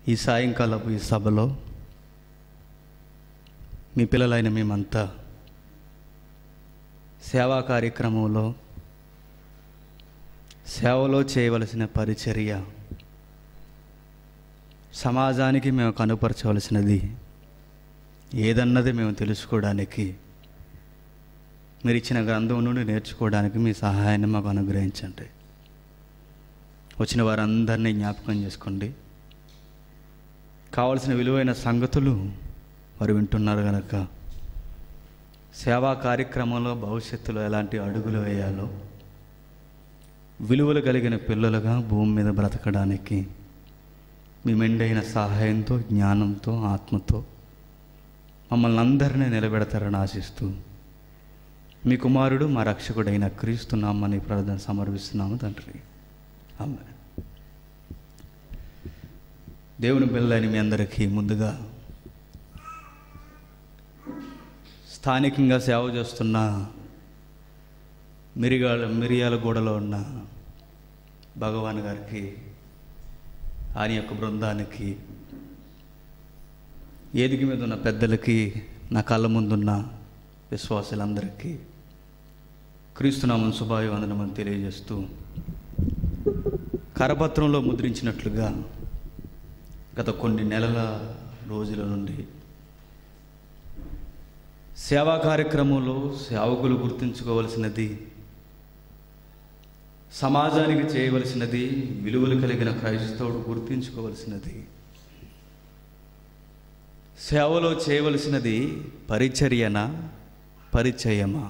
ఈ సాయంకాలపు ఈ సభలో మీ పిల్లలైన మేమంతా సేవా కార్యక్రమంలో సేవలో చేయవలసిన పరిచర్య, సమాజానికి మేము కనుపరచవలసినది ఏదన్నది మేము తెలుసుకోవడానికి, మీరు ఇచ్చిన గ్రంథం నుండి నేర్చుకోవడానికి మీ సహాయాన్ని మాకు అనుగ్రహించండి. వచ్చిన వారందరినీ జ్ఞాపకం చేసుకోండి. కావలసిన విలువైన సంగతులు వారు వింటున్నారు కనుక సేవా కార్యక్రమంలో భవిష్యత్తులో ఎలాంటి అడుగులు వేయాలో, విలువలు కలిగిన పిల్లలుగా భూమి మీద బ్రతకడానికి మీ మెండైన సహాయంతో, జ్ఞానంతో, ఆత్మతో మమ్మల్ని అందరినీ నిలబెడతారని ఆశిస్తూ మీ కుమారుడు మా రక్షకుడైన క్రీస్తు నామమున ప్రార్థన సమర్పిస్తున్నాము తండ్రి. ఆమేన్. దేవుని పిల్లలైన మీ అందరికీ ముందుగా స్థానికంగా సేవ చేస్తున్న మిరియాలగూడలో ఉన్న భగవాన్ గారికి, ఆయన యొక్క బృందానికి, వేదిక మీద ఉన్న పెద్దలకి, నా కళ్ళ ముందున్న విశ్వాసులందరికీ క్రీస్తునామం శుభాభివందనమని తెలియజేస్తూ, కరపత్రంలో ముద్రించినట్లుగా గత కొన్ని నెలల రోజుల నుండి సేవా కార్యక్రమంలో సేవకులు గుర్తుంచుకోవలసినది, సమాజానికి చేయవలసినది, విలువలు కలిగిన క్రైస్తవుడు గుర్తుంచుకోవలసినది, సేవలో చేయవలసినది పరిచర్యనా, పరిచయమా?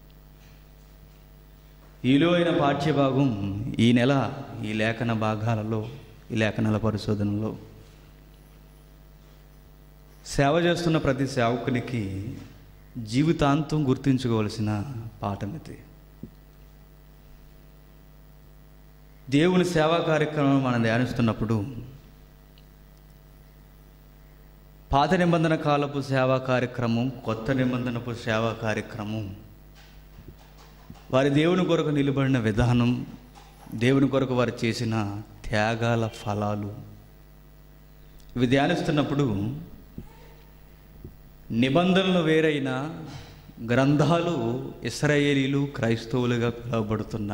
ఈ విలువైన పాఠ్యభాగం ఈ నెల ఈ లేఖన భాగాలలో, ఈ లేఖనాల పరిశోధనలో సేవ చేస్తున్న ప్రతి సేవకునికి జీవితాంతం గుర్తుంచుకోవలసిన పాఠం ఇది. దేవుని సేవా కార్యక్రమం మనం ధ్యానిస్తున్నప్పుడు పాత నిబంధన కాలపు సేవా కార్యక్రమం, కొత్త నిబంధనపు సేవా కార్యక్రమం, వారి దేవుని కొరకు నిలబడిన విధానం, దేవుని కొరకు వారు చేసిన త్యాగాల ఫలాలు, ఇవి ధ్యానిస్తున్నప్పుడు నిబంధనలు వేరైన గ్రంథాలు ఇశ్రాయేలీలు క్రైస్తవులుగా పిలువబడుతున్న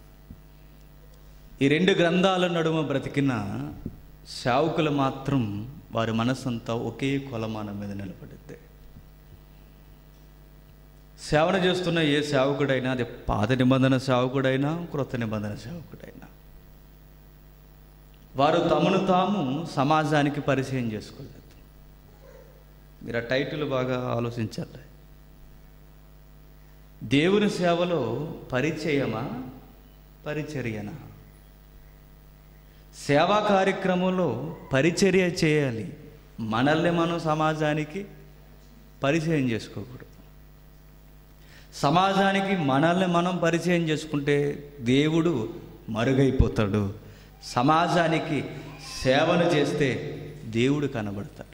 ఈ రెండు గ్రంథాల నడుమ బ్రతికిన సేవకులు మాత్రం వారి మనసంతా ఒకే కొలమానం మీద నిలబడింది. సేవన చేస్తున్న ఏ సేవకుడైనా, అది పాత నిబంధన సేవకుడైనా, క్రొత్త నిబంధన సేవకుడైనా, వారు తమను తాము సమాజానికి పరిచయం చేసుకోలేదు. మీరు ఆ టైటిల్ బాగా ఆలోచించాలి. దేవుని సేవలో పరిచయమా, పరిచర్యనా? సేవా కార్యక్రమంలో పరిచర్య చేయాలి, మనల్ని మనం సమాజానికి పరిచయం చేసుకోకూడదు. సమాజానికి మనల్ని మనం పరిచయం చేసుకుంటే దేవుడు మరుగైపోతాడు. సమాజానికి సేవను చేస్తే దేవుడు కనబడతాడు.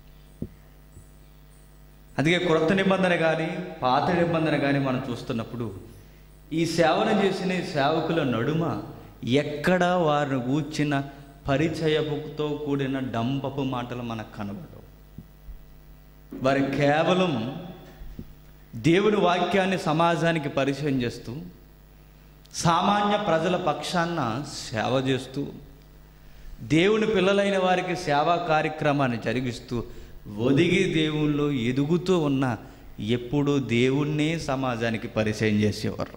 అందుకే క్రొత్త నిబంధన కానీ పాత నిబంధన కానీ మనం చూస్తున్నప్పుడు ఈ సేవను చేసిన సేవకుల నడుమ ఎక్కడ వారిని కూర్చిన పరిచయపుతో కూడిన డంబపు మాటలు మనకు కనబడవు. వారు కేవలం దేవుని వాక్యాన్ని సమాజానికి పరిచయం చేస్తూ, సామాన్య ప్రజల పక్షాన సేవ చేస్తూ, దేవుని పిల్లలైన వారికి సేవా కార్యక్రమాన్ని జరిగిస్తూ, ఒదిగి దేవుళ్ళు ఎదుగుతూ ఉన్న ఎప్పుడూ దేవుణ్ణే సమాజానికి పరిచయం చేసేవారు.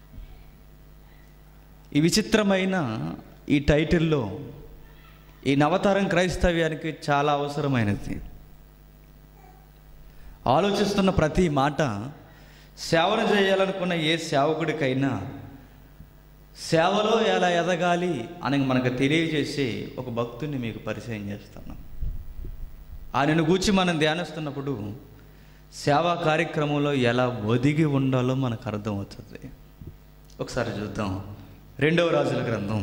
ఈ విచిత్రమైన ఈ టైటిల్లో ఈ నవతరం క్రైస్తవ్యానికి చాలా అవసరమైనది. ఆలోచిస్తున్న ప్రతి మాట సేవను చేయాలనుకున్న ఏ సేవకుడికైనా సేవలో ఎలా ఎదగాలి అని మనకు తెలియజేసే ఒక భక్తుడిని మీకు పరిచయం చేస్తున్నాం. ఆయనను గూర్చి మనం ధ్యానిస్తున్నప్పుడు సేవా కార్యక్రమంలో ఎలా ఒదిగి ఉండాలో మనకు అర్థమవుతుంది. ఒకసారి చూద్దాం. రెండవ రాజుల గ్రంథం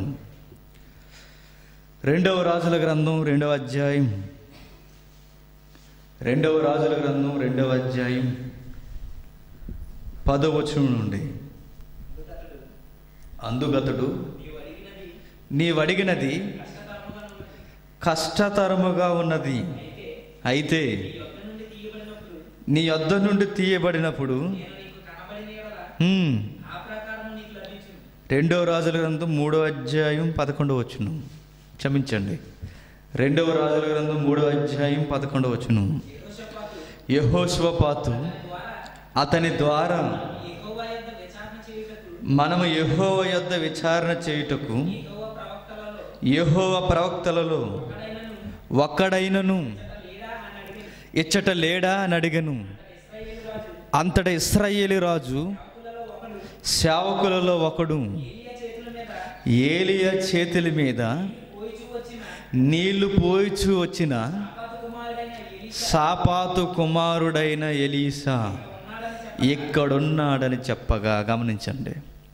2వ అధ్యాయం 10వ వచనం నుండి, అందుగతడు నీవడిగినది కష్టతరముగా ఉన్నది. అయితే నీ యొద్ద నుండి తీయబడినప్పుడు 2వ రాజుల గ్రంథం 3వ అధ్యాయం 11వ వచనం. క్షమించండి, 2వ రాజుల గ్రంథం 3వ అధ్యాయం 11వ వచనం. యెహోషాపాతు అతని ద్వారా మనము యెహోవా యొద్ద విచారణ చేయుటకు యెహోవా ప్రవక్తలలో ఒక్కడైనను ఇచ్చట లేడా అని అడిగను. అంతట ఇశ్రాయేలు రాజు సేవకులలో ఒకడు ఏలియా చేతుల మీద నీళ్లు పోయిచూ వచ్చిన షాపాతు కుమారుడైన ఎలీషా ఇక్కడున్నాడని చెప్పగా, గమనించండి,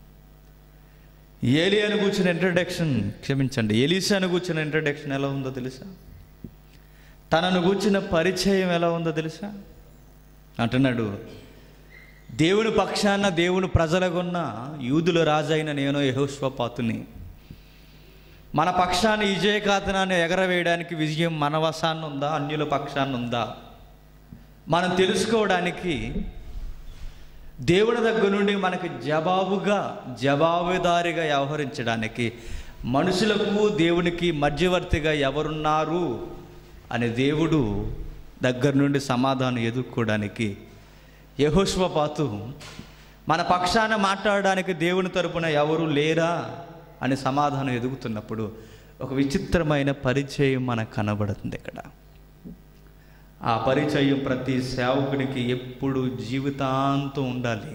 ఏలియాను కూర్చున్న ఇంట్రడక్షన్, క్షమించండి, ఎలీషాను కూర్చున్న ఇంట్రడక్షన్ ఎలా ఉందో తెలుసా? తనను కూర్చున్న పరిచయం ఎలా ఉందో తెలుసా? అంటున్నాడు, దేవుని పక్షాన దేవుని ప్రజలకున్న యూదుల రాజైన నేను యెహోషాపాతుని, మన పక్షాన్ని విజయకేతనాన్ని ఎగరవేయడానికి విజయం మన వశాన్ని ఉందా, అన్యుల పక్షాన్ని ఉందా మనం తెలుసుకోవడానికి దేవుని దగ్గర నుండి మనకి జవాబుదారిగా వ్యవహరించడానికి మనుషులకు దేవునికి మధ్యవర్తిగా ఎవరున్నారు అని దేవుడు దగ్గర నుండి సమాధానం ఎదుర్కోవడానికి యెహోషాపాతు మన పక్షాన మాట్లాడడానికి దేవుని తరపున ఎవరు లేరా అని సమాధానం ఎదుగుతున్నప్పుడు ఒక విచిత్రమైన పరిచయం మనకు కనబడుతుంది ఇక్కడ. ఆ పరిచయం ప్రతి సేవకుడికి ఎప్పుడు జీవితాంతం ఉండాలి.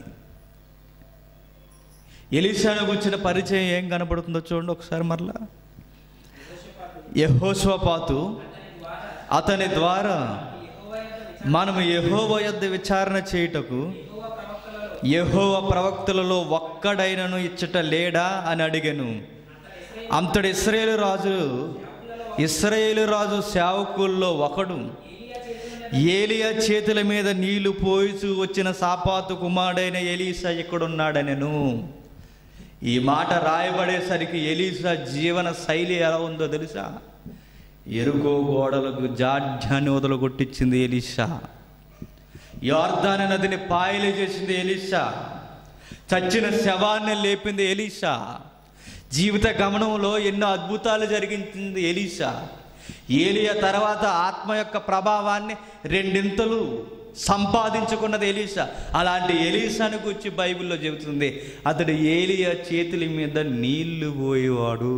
ఎలీషాను గురించిన పరిచయం ఏం కనబడుతుందో చూడండి ఒకసారి మరలా. యెహోషాపాతు అతని ద్వారా మనము యెహోవా యొద్ద విచారణ చేయుటకు యెహోవా ప్రవక్తలలో ఒక్కడైనను ఇచ్చట లేడా అని అడిగెను. అంతటి ఇశ్రాయేలు రాజు సేవకుల్లో ఒకడు ఏలియా చేతుల మీద నీళ్లు పోయిచూ వచ్చిన షాపాతు కుమారుడైన ఎలీషా ఇక్కడున్నాడనెను. ఈ మాట రాయబడేసరికి ఎలీషా జీవన శైలి ఎలా ఉందో తెలుసా? ఎరుకో గోడలకు జాడ్యాన్ని వదలగొట్టించింది ఎలీషా. యొర్దాను నదిని పాయలు చేసింది ఎలీషా. చచ్చిన శవాన్ని లేపింది ఎలీషా. జీవిత గమనంలో ఎన్నో అద్భుతాలు జరిగించింది ఎలీషా. ఏలియా తర్వాత ఆత్మ యొక్క ప్రభావాన్ని 2 సంపాదించుకున్నది ఎలీషా. అలాంటి ఎలీషాను గురించి బైబిల్లో చెబుతుంది, అతడు ఏలియా చేతుల మీద నీళ్లు పోయేవాడు.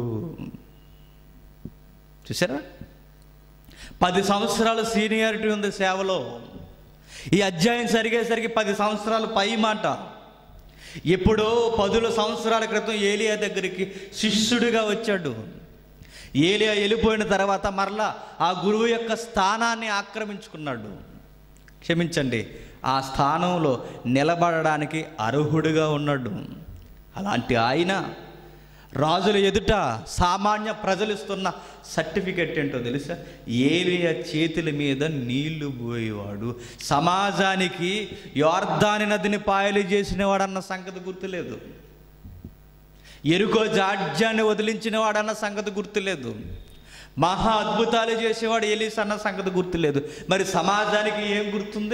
చూసారా? 10 సంవత్సరాల సీనియారిటీ ఉంది సేవలో. ఈ అధ్యాయం జరిగేసరికి 10 సంవత్సరాలు పై మాట. ఎప్పుడో 10 సంవత్సరాల క్రితం ఏలియా దగ్గరికి శిష్యుడిగా వచ్చాడు. ఏలియా వెళ్ళిపోయిన తర్వాత మరలా ఆ గురువు యొక్క స్థానాన్ని ఆక్రమించుకున్నాడు. క్షమించండి, ఆ స్థానంలో నిలబడడానికి అర్హుడిగా ఉన్నాడు. అలాంటి ఆయన రాజుల ఎదుట సామాన్య ప్రజలు ఇస్తున్న సర్టిఫికెట్ ఏంటో తెలుసా? ఏలియా చేతుల మీద నీళ్లు పోయేవాడు. సమాజానికి యొర్దాను నదిని పాయలు చేసిన వాడన్న సంగతి గుర్తులేదు. ఎరుకో జాడ్యాన్ని వదిలించిన వాడన్న సంగతి గుర్తులేదు. మహా అద్భుతాలు చేసేవాడు ఎలీషా అన్న సంగతి గుర్తులేదు. మరి సమాజానికి ఏం గుర్తుంది?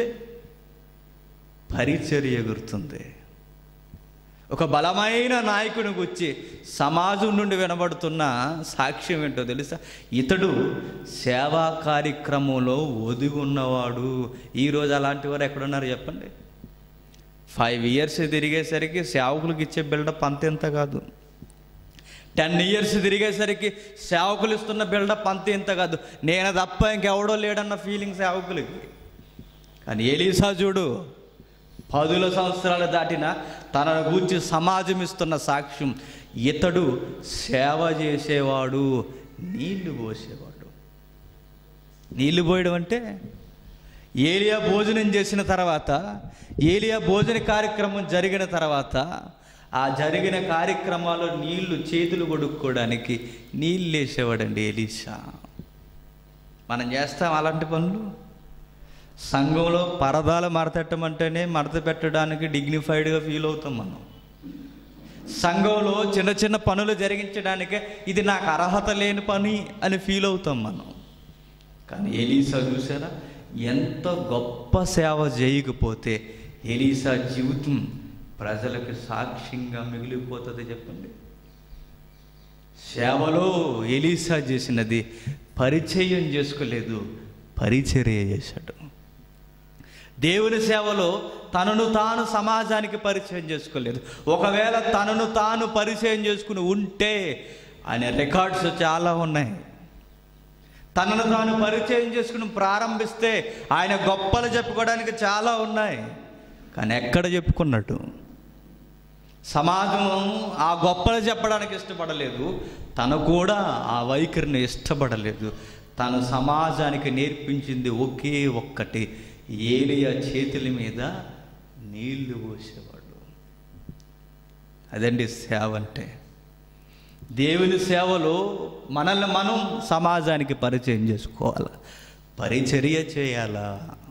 పరిచర్య గుర్తుంది. ఒక బలమైన నాయకుని గురించి సమాజం నుండి వినబడుతున్న సాక్ష్యం ఏంటో తెలుసా? ఇతడు సేవా కార్యక్రమంలో ఒదిగి ఉన్నవాడు. ఈరోజు అలాంటి వారు ఎక్కడున్నారు చెప్పండి? 5 years తిరిగేసరికి సేవకులకు ఇచ్చే బిల్డప్ అంతెంత కాదు. 10 years తిరిగేసరికి సేవకులు ఇస్తున్న బిల్డప్ అంతెంత కాదు. నేను తప్ప ఇంకెవడో లేడన్న ఫీలింగ్ సేవకులకి. కానీ ఎలీషా చూడు, 10 సంవత్సరాలు దాటిన తనను గూర్చి సమాజం ఇస్తున్న సాక్ష్యం, ఇతడు సేవ చేసేవాడు, నీళ్లు పోసేవాడు. నీళ్లు పోయడం అంటే ఏలియా భోజనం చేసిన తర్వాత, ఏలియా భోజన కార్యక్రమం జరిగిన తర్వాత, ఆ జరిగిన కార్యక్రమాల్లో నీళ్లు చేతులు కొడుక్కోవడానికి నీళ్ళు వేసేవాడండి ఎలీషా. మనం చేస్తాం అలాంటి పనులు. సంఘంలో పరదాలు మడతెట్టమంటేనే మడత పెట్టడానికి డిగ్నిఫైడ్గా ఫీల్ అవుతాం మనం. సంఘంలో చిన్న చిన్న పనులు జరిగించడానికే ఇది నాకు అర్హత లేని పని అని ఫీల్ అవుతాం మనం. కానీ ఎలీసా చూసారా, ఎంత గొప్ప సేవ చేయకపోతే ఎలీసా జీవితం ప్రజలకు సాక్ష్యంగా మిగిలిపోతుంది చెప్పండి. సేవలో ఎలీసా చేసినది పరిచయం చేసుకోలేదు, పరిచర్య చేశాడు. దేవుని సేవలో తనను తాను సమాజానికి పరిచయం చేసుకోలేదు. ఒకవేళ తనను తాను పరిచయం చేసుకుని ఉంటే ఆయన రికార్డ్స్ చాలా ఉన్నాయి. తనను తాను పరిచయం చేసుకుని ప్రారంభిస్తే ఆయన గొప్పలు చెప్పుకోవడానికి చాలా ఉన్నాయి. కానీ ఎక్కడ చెప్పుకున్నట్టు సమాజం ఆ గొప్పలు చెప్పడానికి ఇష్టపడలేదు, తను కూడా ఆ వైఖరిని ఇష్టపడలేదు. తను సమాజానికి నేర్పించింది ఒకే ఒక్కటి, ఏలియా చేతుల మీద నీళ్లు పోసేవాడు. అదండి సేవ అంటే. దేవుని సేవలో మనల్ని మనం సమాజానికి పరిచయం చేసుకోవాలా, పరిచర్య చేయాలా.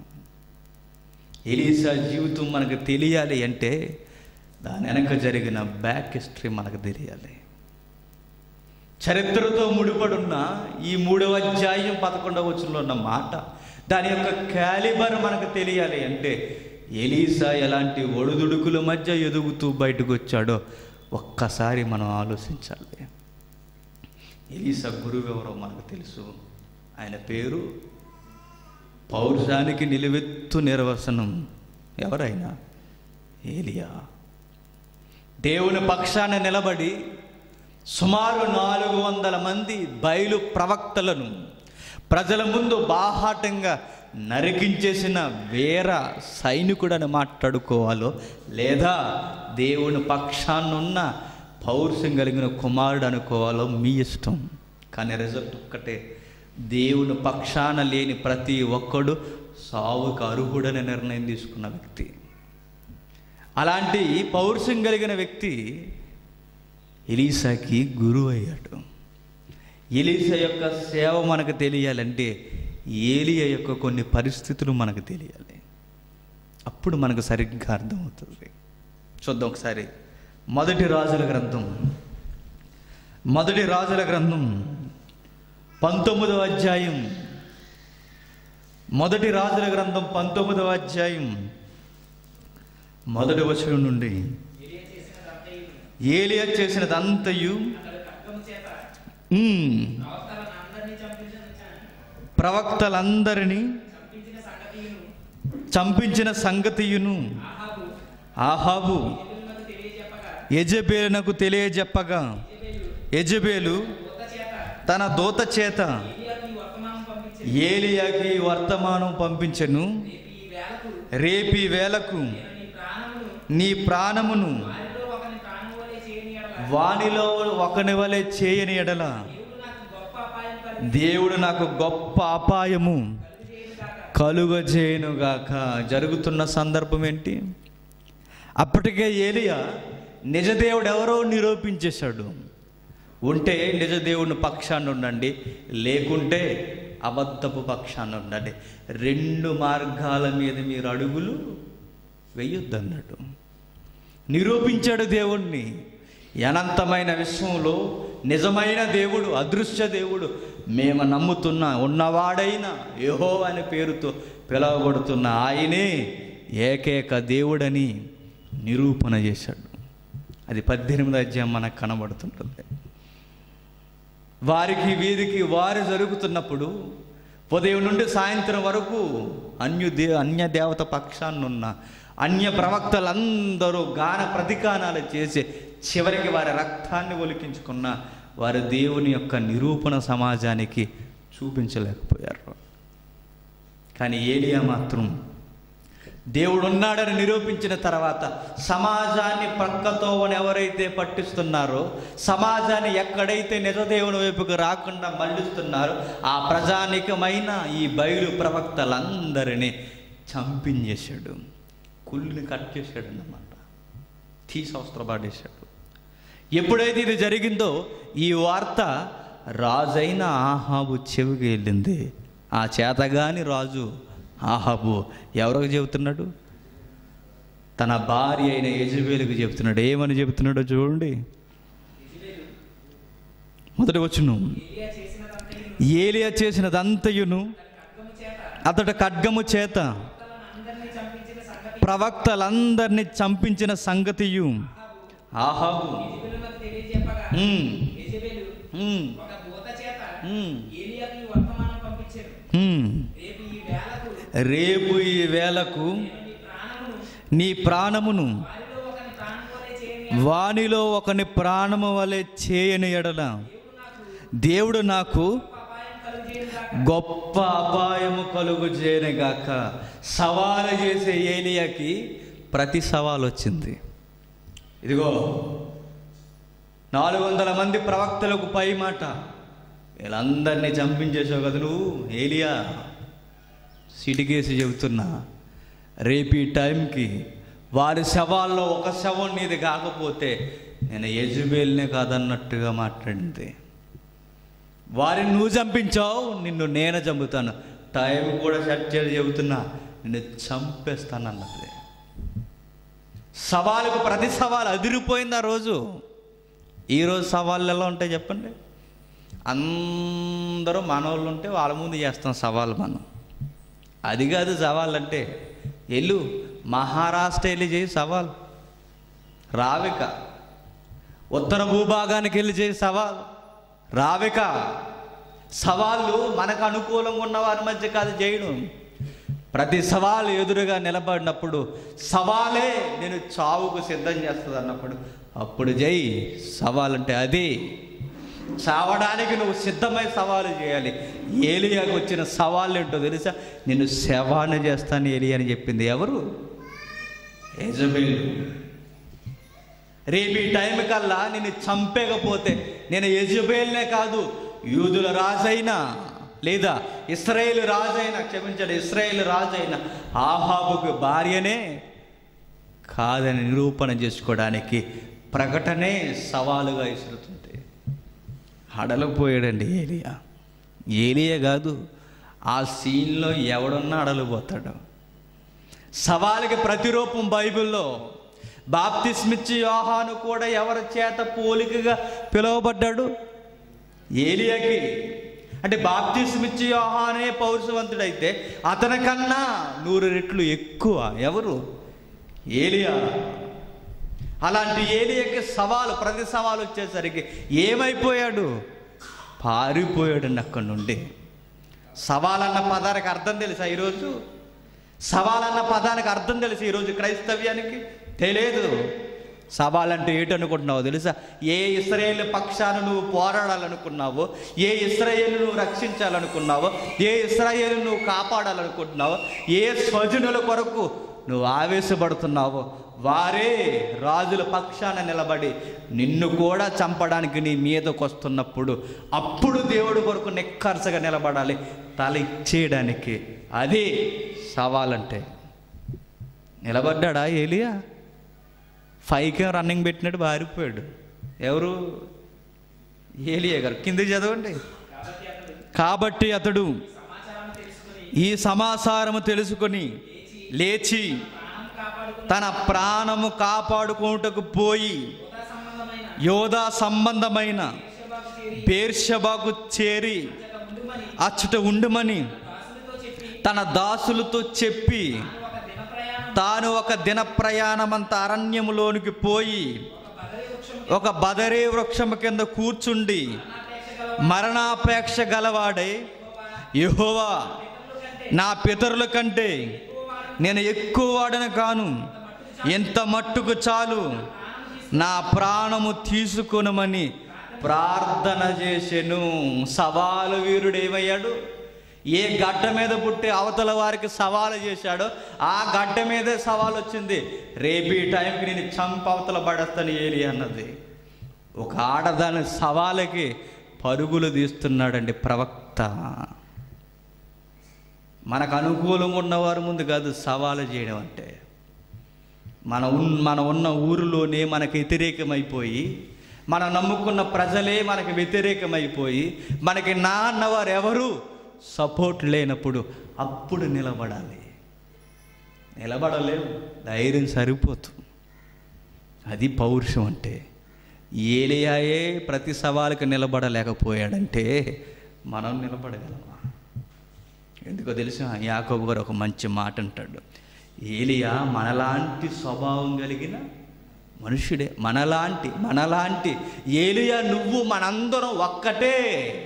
ఎలీసా జీవితం మనకు తెలియాలి అంటే దాని వెనక జరిగిన బ్యాక్ హిస్టరీ మనకు తెలియాలి. చరిత్రతో ముడిపడున్న ఈ 3వ అధ్యాయం 11వ వచనంలో ఉన్న మాట, దాని యొక్క క్యాలిబర్ మనకు తెలియాలి అంటే ఎలీసా ఎలాంటి ఒడుదుడుకుల మధ్య ఎదుగుతూ బయటకు వచ్చాడో ఒక్కసారి మనం ఆలోచించాలి. ఎలీసా గురువు ఎవరో మనకు తెలుసు. ఆయన పేరు పౌరుషానికి నిలువెత్తు నిర్వచనం. ఎవరైనా ఏలియా. దేవుని పక్షాన నిలబడి సుమారు 400 మంది బయలు ప్రవక్తలను ప్రజల ముందు బాహాటంగా నరికించేసిన వీర సైనికుడని మాట్లాడుకోవాలో, లేదా దేవుని పక్షాన్నున్న పౌరుషం కలిగిన కుమారుడు అనుకోవాలో మీ ఇష్టం. కానీ రిజల్ట్ ఒక్కటే, దేవుని పక్షాన లేని ప్రతి ఒక్కడు సావుకు అర్హుడని నిర్ణయం తీసుకున్న వ్యక్తి. అలాంటి పౌరుషం కలిగిన వ్యక్తి ఎలీసాకి గురువు అయ్యాడు. ఎలీసా యొక్క సేవ మనకు తెలియాలంటే ఏలియా యొక్క కొన్ని పరిస్థితులు మనకు తెలియాలి. అప్పుడు మనకు సరిగ్గా అర్థమవుతుంది. చూద్దాం ఒకసారి మొదటి రాజుల గ్రంథం 19వ అధ్యాయం. మొదటి రాజుల గ్రంథం 19వ అధ్యాయం మొదటి వచనం నుండి, ఏలియా చేసినదంతయు ప్రవక్తలందరినీ చంపించిన సంగతియును ఆహాబు యెజెబెలునకు తెలియజెప్పగా, యెజెబెలు తన దూత చేత ఏలియాకి వర్తమానం పంపించెను. రేపి వేళకు నీ ప్రాణమును వానిలో ఒకని వలె చేయని ఎడల దేవుడు నాకు గొప్ప అపాయము కలుగజేయునుగాక. జరుగుతున్న సందర్భం ఏంటి? అప్పటికే ఏలియా నిజదేవుడు ఎవరో నిరూపించేశాడు. ఉంటే నిజదేవుని పక్షాన్ని ఉండండి, లేకుంటే అబద్ధపు పక్షాన్ని ఉండండి. 2 మార్గాల మీద మీరు అడుగులు వెయ్యొద్దన్నాడు. నిరూపించాడు దేవుణ్ణి. అనంతమైన విశ్వంలో నిజమైన దేవుడు, అదృశ్య దేవుడు, మేము నమ్ముతున్న ఉన్నవాడైన యెహోవా అనే పేరుతో పిలువబడుతున్న ఆయనే ఏకైక దేవుడని నిరూపణ చేశాడు. అది 18వ అధ్యాయం మనకు కనబడుతుంటుంది. వారికి వీరికి వారు జరుగుతున్నప్పుడు ఉదయం నుండి సాయంత్రం వరకు అన్య దేవత పక్షాన్నున్న అన్య ప్రవక్తలందరూ గాన ప్రతిగానాలు చేసి చివరికి వారి రక్తాన్ని ఒలికించుకున్న వారు దేవుని యొక్క నిరూపణ సమాజానికి చూపించలేకపోయారు. కానీ ఏలియా మాత్రం దేవుడు ఉన్నాడని నిరూపించిన తర్వాత సమాజాన్ని ప్రక్కతో ఎవరైతే పట్టిస్తున్నారో, సమాజాన్ని ఎక్కడైతే నిజదేవుని వైపుకు రాకుండా మళ్ళిస్తున్నారో ఆ ప్రజానికమైన ఈ బయలు ప్రవక్తలందరినీ చంపించేశాడు. కుళ్ళుని కట్ చేశాడు అన్నమాట, తీసి అవసరపడేశాడు. ఎప్పుడైతే ఇది జరిగిందో ఈ వార్త రాజైన ఆహాబు చెవికి వెళ్ళింది. ఆ చేతగాని రాజు ఆహాబు ఎవరికి చెబుతున్నాడు? తన భార్య అయిన యెజబెలుకు చెప్తున్నాడు. ఏమని చెప్తున్నాడో చూడండి. మొదటి వచనం, ఏలియా చేసినదంతయును అతడు ఖడ్గము చేత ప్రవక్తలందరినీ చంపించిన సంగతియు ఆహాబు రేపు ఈ వేళకు నీ ప్రాణమును వానిలో ఒకని ప్రాణము వలె చేయని ఎడల దేవుడు నాకు గొప్ప అపాయము కలుగు చేయనుగాక. సవాలు చేసే ఏలియాకి ప్రతి సవాలు వచ్చింది. ఇదిగో 400 మంది ప్రవక్తలకు పై మాట, వీళ్ళందరినీ చంపించేసావు కదా నువ్వు ఏలియా. సిటికేసి చెబుతున్నా, రేపు ఈ టైంకి వారి శవాల్లో ఒక శవం నీది కాకపోతే నేను యెజబెల్నే కాదన్నట్టుగా మాట్లాడింది. వారిని నువ్వు చంపించావు, నిన్ను నేను చంపుతాను. టైం కూడా సెట్ చేసి చెబుతున్నా, నిన్ను చంపేస్తానన్నది. సవాలుకు ప్రతి సవాలు అదిరిపోయింది ఆ రోజు. ఈరోజు సవాళ్ళు ఎలా ఉంటాయి చెప్పండి? అందరూ మనోళ్ళు ఉంటే వాళ్ళ ముందు చేస్తాం సవాలు. మనం అది కాదు సవాళ్ళు అంటే. వెళ్ళు మహారాష్ట్ర వెళ్ళి చేయి సవాల్, రావిక. ఉత్తర భూభాగానికి వెళ్ళి చేయి సవాల్, రావిక. సవాళ్ళు మనకు అనుకూలంగా ఉన్న వారి మధ్య కాదు చేయడం. ప్రతి సవాలు ఎదురుగా నిలబడినప్పుడు, సవాలే నేను చావుకు సిద్ధం చేస్తుంది అన్నప్పుడు అప్పుడు జై. సవాల్ అంటే అది. చావడానికి నువ్వు సిద్ధమై సవాలు చేయాలి. ఏలియాకు వచ్చిన సవాళ్ళు ఏంటో తెలుసా? నేను శవాన్ని చేస్తాను ఏలియా అని చెప్పింది ఎవరు? యెజబెలు. రేపు ఈ టైం కల్లా నిన్ను చంపేకపోతే నేను యెజబెల్నే కాదు, యూదుల రాజైనా లేదా ఇశ్రాయేలు రాజైనా, క్షమించండి, ఇశ్రాయేలు రాజైన ఆహాబుకు భార్యనే కాదని నిరూపణ చేసుకోవడానికి ప్రకటనే సవాలుగా ఇసురుతుంది. అడలిపోయాడండి ఏలియా. ఏలియా కాదు, ఆ సీన్లో ఎవడున్నా అడలిపోతాడు. సవాలుకి ప్రతిరూపం బైబిల్లో. బాప్తిస్మిచ్చి యోహాను కూడా ఎవరి చేత పోలికగా పిలువబడ్డాడు? ఏలియాకి. అంటే బాప్తిస్మిచ్చి యోహానే పౌరుషవంతుడైతే అతని కన్నా 100 రెట్లు ఎక్కువ ఎవరు? ఏలియా. అలాంటి ఏలియాకి సవాలు, ప్రతి సవాలు వచ్చేసరికి ఏమైపోయాడు? పారిపోయాడండి అక్కడి నుండి. సవాలన్న పదానికి అర్థం తెలుసా ఈరోజు? సవాలన్న పదానికి అర్థం తెలుసు ఈరోజు క్రైస్తవ్యానికి? తెలియదు. సవాలంటే ఏంటనుకుంటున్నావు తెలుసా? ఏ ఇశ్రాయేలు పక్షాన నువ్వు పోరాడాలనుకున్నావో, ఏ ఇశ్రాయేలు నువ్వు రక్షించాలనుకున్నావో, ఏ ఇశ్రాయేలు నువ్వు కాపాడాలనుకుంటున్నావో, ఏ స్వజనుల కొరకు నువ్వు ఆవేశపడుతున్నావో వారే రాజుల పక్షాన నిలబడి నిన్ను కూడా చంపడానికి నీ మీదకు వస్తున్నప్పుడు అప్పుడు దేవుడి కొరకు నిక్కర్సగా నిలబడాలి, తల ఇచ్చేయడానికి. అది సవాలంటే. నిలబడ్డాడా ఏలియా? 5కి రన్నింగ్ పెట్టినట్టు పారిపోయాడు. ఎవరు? ఏలియా గారు. కింద చదవండి. కాబట్టి అతడు ఈ సమాచారము తెలుసుకొని లేచి తన ప్రాణము కాపాడుకుంటకు పోయి యోధా సంబంధమైన బేర్షెబాకు చేరి అచ్చట ఉండుమని తన దాసులతో చెప్పి తాను ఒక దిన ప్రయాణమంత అరణ్యములోనికి పోయి ఒక బదరీ వృక్షము కింద కూర్చుండి మరణాపేక్ష గలవాడై, యెహోవా, నా పితరుల కంటే నేను ఎక్కువ వాడను కాను, ఎంత మట్టుకు చాలు, నా ప్రాణము తీసుకొనమని ప్రార్థన చేసెను. సవాలు వీరుడు ఏమయ్యాడు? ఏ గడ్డ మీద పుట్టి అవతల వారికి సవాలు చేశాడో ఆ గడ్డ మీదే సవాలు వచ్చింది. రేపు ఈ టైంకి నేను చంప అవతల పడేస్తాను ఏలియా అన్నది. ఒక ఆడదాని సవాలుకి పరుగులు తీస్తున్నాడండి ప్రవక్త. మనకు అనుకూలంగా ఉన్నవారి ముందు కాదు సవాలు చేయడం అంటే. మన ఉన్న ఊరిలోనే మనకు వ్యతిరేకమైపోయి, మనం నమ్ముకున్న ప్రజలే మనకి వ్యతిరేకమైపోయి, మనకి నా అన్నవారు ఎవరు సపోర్ట్ లేనప్పుడు అప్పుడు నిలబడాలి. నిలబడలేవు, ధైర్యం సరిపోతుంది. అది పౌరుషం అంటే. ఏలియాయే ప్రతి సవాలుకి నిలబడలేకపోయాడంటే మనం నిలబడగలమా? ఎందుకో తెలుసా, యాకోబు గారు ఒక మంచి మాట అంటాడు. ఏలియా మనలాంటి స్వభావం కలిగిన మనుషుడే. మనలాంటి ఏలియా నువ్వు మనందరం ఒక్కటే.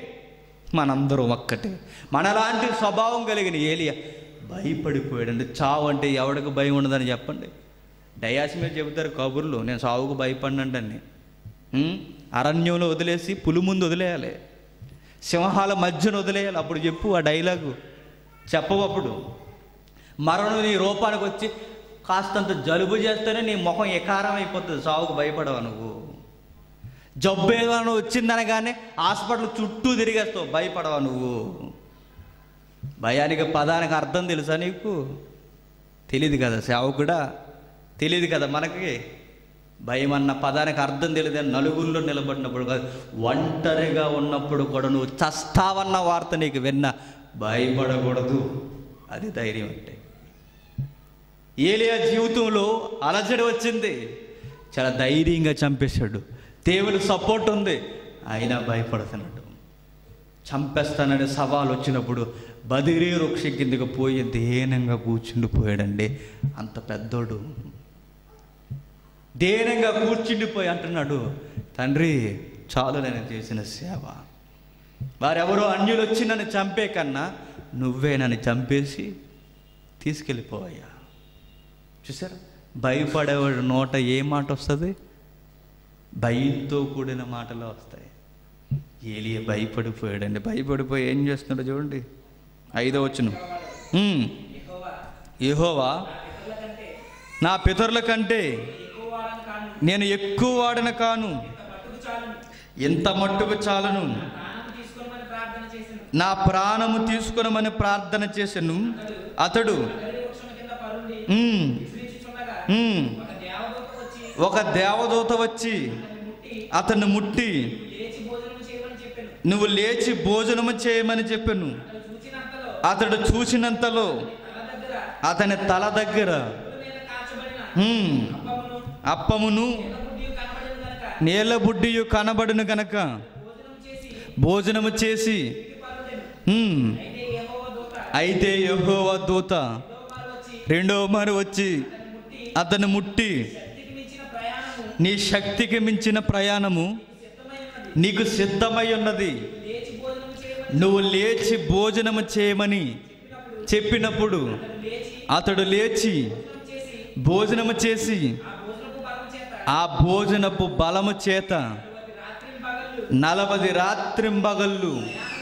మనలాంటి స్వభావం కలిగిన ఏలియా భయపడిపోయాడండి. చావు అంటే ఎవడికి భయం ఉండదని చెప్పండి. డయాస్ మీద చెబుతారు కబుర్లు, నేను సావుకు భయపడినండి. అరణ్యంలో వదిలేసి పులి ముందు వదిలేయాలి, సింహాల మధ్యన వదిలేయాలి. అప్పుడు చెప్పు ఆ డైలాగు చెప్పవు. అప్పుడు మరణం నీ రూపానికి వచ్చి కాస్తంత జలుబు చేస్తేనే నీ ముఖం ఎకారం అయిపోతుంది. సావుకు భయపడవా నువ్వు? జబ్బు ఏమైనా వచ్చిందనగానే హాస్పిటల్ చుట్టూ తిరిగేస్తావు, భయపడవా నువ్వు? భయానికి పదానికి అర్థం తెలుసా నీకు? తెలియదు కదా, సేవకుడా తెలియదు కదా మనకి. భయం అన్న పదానికి అర్థం తెలియదు. నలుగురిలో నిలబడినప్పుడు కాదు, ఒంటరిగా ఉన్నప్పుడు కూడా నువ్వు చస్తావన్న వార్త నీకు విన్నా భయపడకూడదు. అది ధైర్యం అంటే. ఏలియా జీవితంలో అలజడి వచ్చింది, చాలా ధైర్యంగా చంపేశాడు. దేవుని సపోర్ట్ ఉంది, అయినా భయపడుతున్నాడు. చంపేస్తానని సవాల్ వచ్చినప్పుడు బదిరీ వృక్షం కిందకు పోయి దేనంగా కూర్చుండిపోయాడండి. అంత పెద్దోడు దేనంగా కూర్చుండిపోయి అంటున్నాడు, తండ్రి చాలు నేను చేసిన సేవ. వారెవరో అన్యులు వచ్చి నన్ను చంపే కన్నా నువ్వే నన్ను చంపేసి తీసుకెళ్ళిపోయా. చూసారా, భయపడేవాడు నోట ఏ మాట వస్తుంది? భయంతో కూడిన మాటలు వస్తాయి. ఏలియా భయపడిపోయాడండి. భయపడిపోయి ఏం చేస్తున్నాడు చూడండి, 5వ వచనం. యెహోవా నా పితరుల కంటే నేను ఎక్కువ వాడన కాను, ఎంత మట్టుకు చాలను, నా ప్రాణము తీసుకొనమని ప్రార్థన చేసెను. అతడు ఒక దేవదూత వచ్చి అతన్ని ముట్టి నువ్వు లేచి భోజనము చేయమని చెప్పాను. అతడు చూసినంతలో అతని తల దగ్గర అప్పమును నీళ్ళ బుడ్డియు కనబడును గనక భోజనము చేసి, అయితే యెహోవా దూత రెండవ మారు వచ్చి అతను ముట్టి, నీ శక్తికి మించిన ప్రయాణము నీకు సిద్ధమై ఉన్నది, నువ్వు లేచి భోజనము చేయమని చెప్పినప్పుడు అతడు లేచి భోజనము చేసి ఆ భోజనపు బలము చేత 40 రాత్రింబగళ్ళు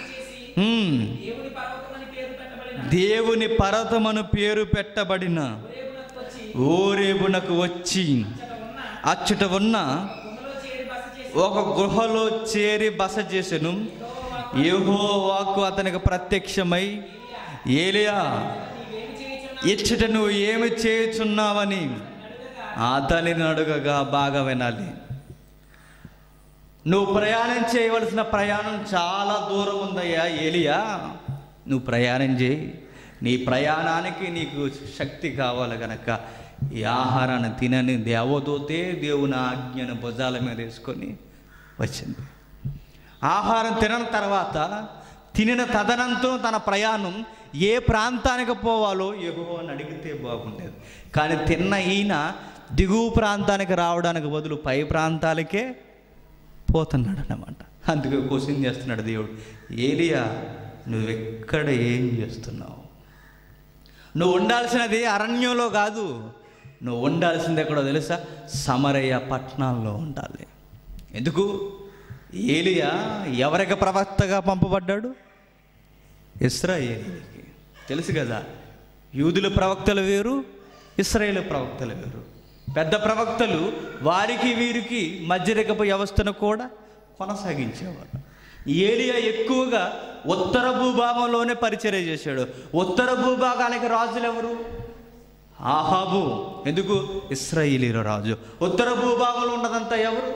దేవుని పర్వతమను పేరు పెట్టబడిన ఓరేబునకు వచ్చి అచ్చట ఉన్న ఒక గుహలో చేరి బస చేసెను. యెహోవాకు అతనికి ప్రత్యక్షమై, ఏలియా ఇచ్చట నువ్వు ఏమి చేయుచున్నావని అతనిని అడుగగా, బాగా వినాలి, నువ్వు ప్రయాణం చేయవలసిన ప్రయాణం చాలా దూరం ఉందయ్యా ఏలియా, నువ్వు ప్రయాణం చేయి. నీ ప్రయాణానికి నీకు శక్తి కావాలి కనుక ఈ ఆహారాన్ని తినని దేవదూతే దేవుని ఆజ్ఞను భుజాల మీద వేసుకొని వచ్చింది. ఆహారం తినని తర్వాత తినిన తదనంతరం తన ప్రయాణం ఏ ప్రాంతానికి పోవాలో యెహోవాను అడిగితే బాగుండేది. కానీ తిన్న ఈయన దిగువ ప్రాంతానికి రావడానికి బదులు పై ప్రాంతాలకే పోతున్నాడు అన్నమాట. అందుకే క్వశ్చన్ చేస్తున్నాడు దేవుడు, ఏలియా నువ్వెక్కడ ఏం చేస్తున్నావు? నువ్వు ఉండాల్సినది అరణ్యంలో కాదు, నువ్వు ఉండాల్సింది ఎక్కడో తెలుసా? సమరయ పట్టణాల్లో ఉండాలి. ఎందుకు? ఏలియా ఎవరికి ప్రవక్తగా పంపబడ్డాడు? ఇశ్రాయేలీకి. తెలుసు కదా, యూదుల ప్రవక్తలు వేరు, ఇశ్రాయేలు ప్రవక్తలు వేరు. పెద్ద ప్రవక్తలు వారికి వీరికి మధ్యరేఖపు వ్యవస్థను కూడా కొనసాగించేవారు. ఏలియా ఎక్కువగా ఉత్తర భూభాగంలోనే పరిచర్య చేశాడు. ఉత్తర భూభాగానికి రాజులు ఎవరు? ఆహాబు. ఎందుకు? ఇశ్రాయేలీల రాజు. ఉత్తర భూభాగంలో ఉన్నదంతా ఎవరు?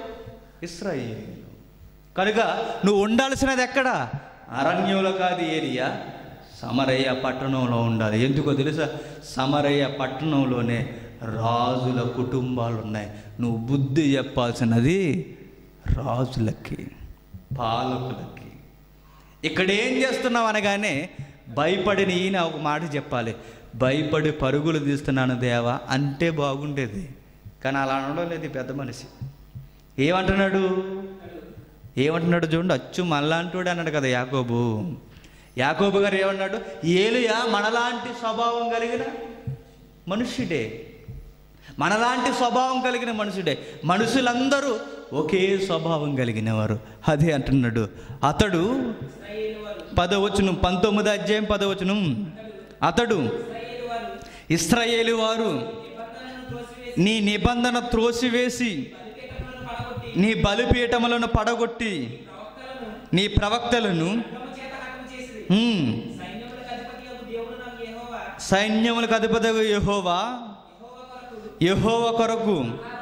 ఇశ్రాయేలీలు. కనుక నువ్వు ఉండాల్సినది ఎక్కడ? అరణ్యంలో కాదు ఏలియా, సమరయ్య పట్టణంలో ఉండాలి. ఎందుకో తెలుసా? సమరయ్య పట్టణంలోనే రాజుల కుటుంబాలు ఉన్నాయి. నువ్వు బుద్ధి చెప్పాల్సినది రాజులకి, పాలకులకి. ఇక్కడ ఏం చేస్తున్నావు అనగానే భయపడిన ఈయన ఒక మాట చెప్పాలి, భయపడి పరుగులు తీస్తున్నాను దేవా అంటే బాగుండేది. కానీ అలా అనడం లేదు పెద్ద మనిషి. ఏమంటున్నాడు చూడండి, అచ్చు మనలాంటివాడు అన్నాడు కదా యాకోబు గారు. ఏమన్నాడు? ఏలియా మనలాంటి స్వభావం కలిగిన మనుష్యుడే, మనలాంటి స్వభావం కలిగిన మనుషుడే. మనుషులందరూ ఒకే స్వభావం కలిగిన వారు. అదే అంటున్నాడు. అతడు 19వ అధ్యాయం 10వ వచనం, అతడు ఇశ్రాయేలు వారు నీ నిబంధన త్రోసివేసి నీ బలిపీఠములను పడగొట్టి నీ ప్రవక్తలను సైన్యములకు అధిపతియగు యెహోవా కొరకు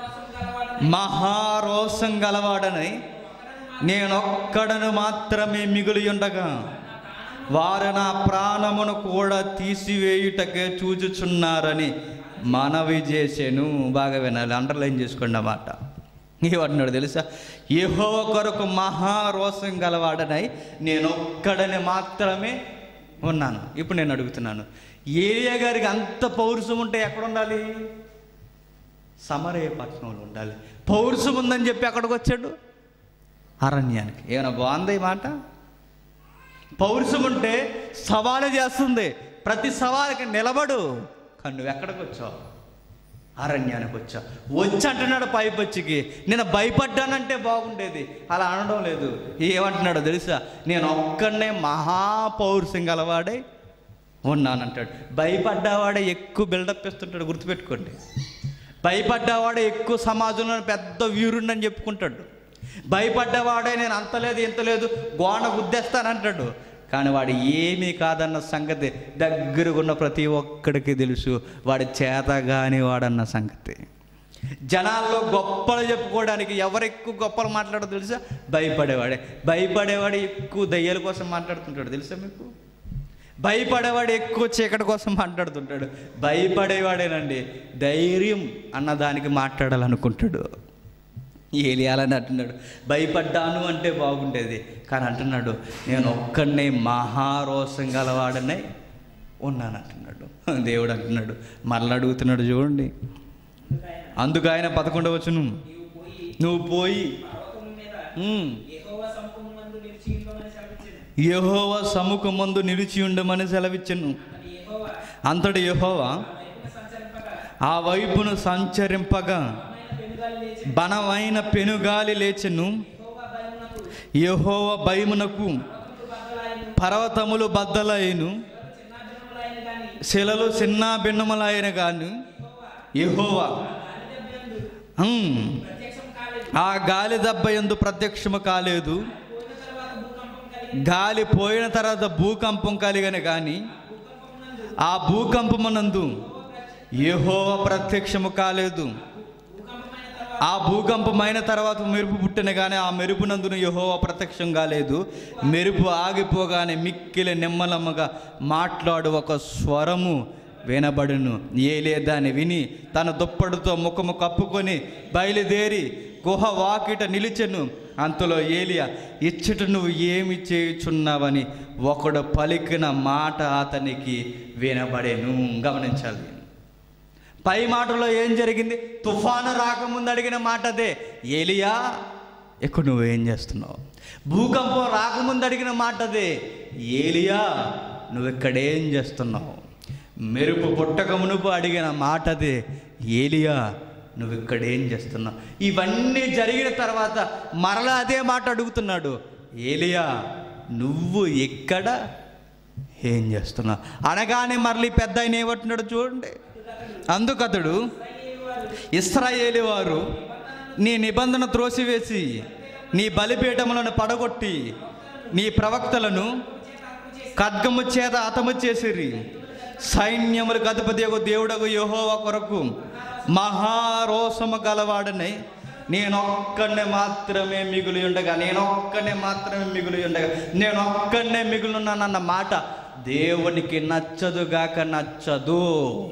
మహారోషం గలవాడని నేనొక్కడను మాత్రమే మిగిలి ఉండగా వారు నా ప్రాణమును కూడా తీసివేయుటకే చూచుచున్నారని మనవి చేశాను. బాగా వినాలి, అండర్లైన్ చేసుకోండి అన్నమాట. ఏమంటున్నాడు తెలుసా? యెహోవా కొరకు మహారోషం గలవాడనై నేనొక్కడని మాత్రమే ఉన్నాను. ఇప్పుడు నేను అడుగుతున్నాను, ఏలియా గారికి అంత పౌరుషం ఉంటే ఎక్కడ ఉండాలి? సమరయ పట్టణంలో ఉండాలి. పౌరుషం ఉందని చెప్పి ఎక్కడికి వచ్చాడు? అరణ్యానికి. ఏమైనా బాగుంది ఈ మాట? పౌరుషం ఉంటే సవాలు చేస్తుంది, ప్రతి సవాలుకి నిలబడు. కానీ నువ్వు ఎక్కడికి వచ్చావు? అరణ్యానికి వచ్చా. వచ్చి అంటున్నాడు పైపచ్చికి, నేను భయపడ్డానంటే బాగుండేది, అలా అనడం లేదు. ఏమంటున్నాడో తెలుసా? నేను ఒక్కడనే మహాపౌరుషం గలవాడే ఉన్నానంటాడు. భయపడ్డవాడే ఎక్కువ బిల్డప్ ఇస్తుంటాడు, గుర్తుపెట్టుకోండి. భయపడ్డవాడే ఎక్కువ సమాజంలో పెద్ద వీరుణ్ణని చెప్పుకుంటాడు. భయపడ్డవాడే నేను అంత లేదు ఇంత లేదు గోడ గుద్దేస్తానంటాడు. కానీ వాడు ఏమీ కాదన్న సంగతి దగ్గరగున్న ప్రతి ఒక్కడికి తెలుసు. వాడి చేతగాని వాడన్న సంగతి. జనాల్లో గొప్పలు చెప్పుకోవడానికి ఎవరు ఎక్కువ గొప్పలు మాట్లాడో తెలుసా? భయపడేవాడు ఎక్కువ దయ్యాల కోసం మాట్లాడుతుంటాడు, తెలుసా మీకు? భయపడేవాడు ఎక్కువ చీకటి కోసం మాట్లాడుతుంటాడు. భయపడేవాడేనండి ధైర్యం అన్నదానికి మాట్లాడాలనుకుంటాడు. ఏలియాలని అంటున్నాడు, భయపడ్డాను అంటే బాగుండేది, కానీ అంటున్నాడు నేను ఒక్కడనే మహారోషం గలవాడనే ఉన్నాను అంటున్నాడు. దేవుడు అంటున్నాడు, మరలా అడుగుతున్నాడు చూడండి. అందుకు ఆయన 11వ వచనం, నువ్వు పోయి యెహోవా సముఖమందు నిలిచి ఉండమని సెలవిచ్చెను. అంతటి యెహోవా ఆ వైపును సంచరింపగా బలమైన పెనుగాలి లేచెను. యెహోవా భయమునకు పర్వతములు బద్దలైను, శిలలు చిన్న భిన్నములైన గాని యెహోవా ఆ గాలి దెబ్బ యందు ప్రత్యక్షము కాలేదు. గాలి పోయిన తర్వాత భూకంపం కలిగని కానీ ఆ భూకంపమునందు యెహోవా ప్రత్యక్షము కాలేదు. ఆ భూకంపమైన తర్వాత మెరుపు పుట్టిన కానీ ఆ మెరుపునందును యెహోవా ప్రత్యక్షం కాలేదు. మెరుపు ఆగిపోగానే మిక్కిలి నిమ్మలమ్మగా మాట్లాడు ఒక స్వరము వినబడును. ఏలియా దాన్ని విని తన దుప్పటితో ముఖము కప్పుకొని బయలుదేరి గుహ వాకిట నిలిచెను. అంతలో ఏలియా, ఇచ్చట నువ్వు ఏమి చేయుచున్నావని ఒకడు పలికిన మాట అతనికి వినబడేను. గమనించాలి, పై మాటలో ఏం జరిగింది? తుఫాను రాకముందు అడిగిన మాట అదే, ఏలియా ఇక్కడ నువ్వేం చేస్తున్నావు? భూకంపం రాకముందు అడిగిన మాట అదే, ఏలియా నువ్వు ఇక్కడేం చేస్తున్నావు? మెరుపు పుట్టక మునుపు అడిగిన మాట అదే, ఏలియా నువ్వు ఇక్కడేం చేస్తున్నావు? ఇవన్నీ జరిగిన తర్వాత మరలా అదే మాట అడుగుతున్నాడు, ఏలియా నువ్వు ఎక్కడ ఏం చేస్తున్నావు అనగానే మరలి పెద్ద ఆయన ఏమంటున్నాడు చూడండి. అందుకతడు ఇశ్రాయేలు వారు నీ నిబంధన త్రోసివేసి నీ బలిపీఠములను పడగొట్టి నీ ప్రవక్తలను ఖడ్గము చేత హతము చేసిరి. సైన్యములకు అధిపతియగు దేవుడగు యెహోవా కొరకు మహారోషము గలవాడనై నేనొక్కడనే మాత్రమే మిగిలి ఉండగా నేనొక్కడనే మిగిలి ఉన్నానన్న మాట దేవునికి నచ్చదుగాక నచ్చదు.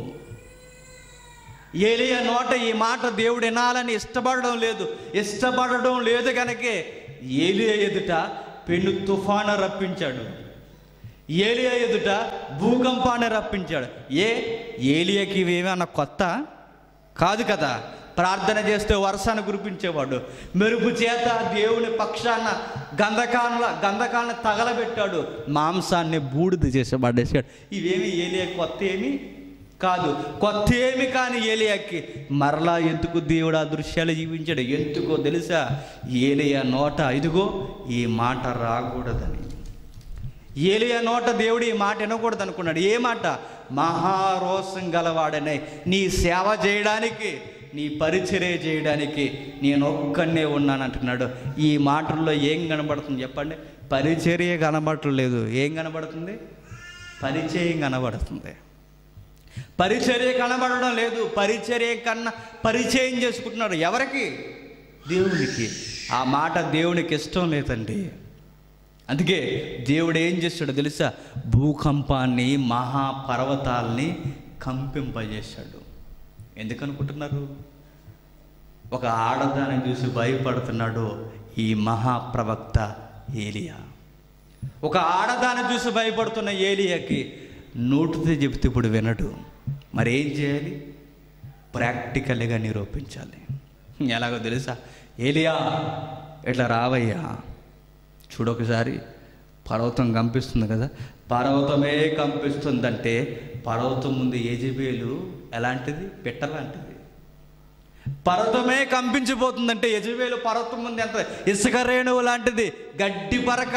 ఏలియా నోట ఈ మాట దేవుడు వినాలని ఇష్టపడడం లేదు కనుకే ఏలియా ఎదుట పెను తుఫాను రప్పించాడు. ఏలియా ఎదుట భూకంపాన్ని రప్పించాడు. ఏలియాకి ఇవేమన్నా కొత్త కాదు కదా. ప్రార్థన చేస్తే వర్షాన్ని కురిపించేవాడు. మెరుపు చేత దేవుని పక్షాన గంధకాలను తగలబెట్టాడు. మాంసాన్ని బూడిద చేసి పడేసాడు. ఇవేమి ఏలియా కొత్త ఏమి కాదు. కొత్త ఏమి కాని ఏలియాకి మరలా ఎందుకు దేవుడు ఆ దృశ్యాలు జీవించాడు? ఎందుకో తెలుసా? ఏలియా నోట ఇదిగో ఈ మాట రాకూడదని. ఏలియా నోట దేవుడు ఈ మాట వినకూడదు అనుకున్నాడు. ఏ మాట? మహారోషం గలవాడనే నీ సేవ చేయడానికి, నీ పరిచర్య చేయడానికి నేను ఒక్కనే ఉన్నాను అంటున్నాడు. ఈ మాటల్లో ఏం కనబడుతుంది చెప్పండి? పరిచర్య కనబడట్లేదు. ఏం కనబడుతుంది? పరిచయం కనబడుతుంది. పరిచర్య కనబడడం లేదు. పరిచర్య కన్నా పరిచయం చేసుకుంటున్నాడు. ఎవరికి? దేవునికి. ఆ మాట దేవునికి ఇష్టం లేదండి. అందుకే దేవుడు ఏం చేశాడు తెలుసా? భూకంపాన్ని, మహాపర్వతాల్ని కంపింపజేశాడు. ఎందుకనుకుంటున్నారు? ఒక ఆడదాన్ని చూసి భయపడుతున్నాడు ఈ మహాప్రవక్త ఏలియా. ఒక ఆడదాన్ని చూసి భయపడుతున్న ఏలియాకి నోటితో చెబితే ఇప్పుడు వినడు. మరి ఏం చేయాలి? ప్రాక్టికల్గా నిరూపించాలి. ఎలాగో తెలుసా? ఏలియా ఇట్లా రావయ్యా, చూడొకసారి పర్వతం కంపిస్తుంది కదా. పర్వతమే కంపిస్తుందంటే పర్వతం ముందు యెజబేలు ఎలాంటిది? పెట్టలాంటిది. పర్వతమే కంపించిపోతుందంటే యెజబేలు పర్వతం ముందు ఎంత ఇసుక రేణువు లాంటిది, గడ్డి పరక.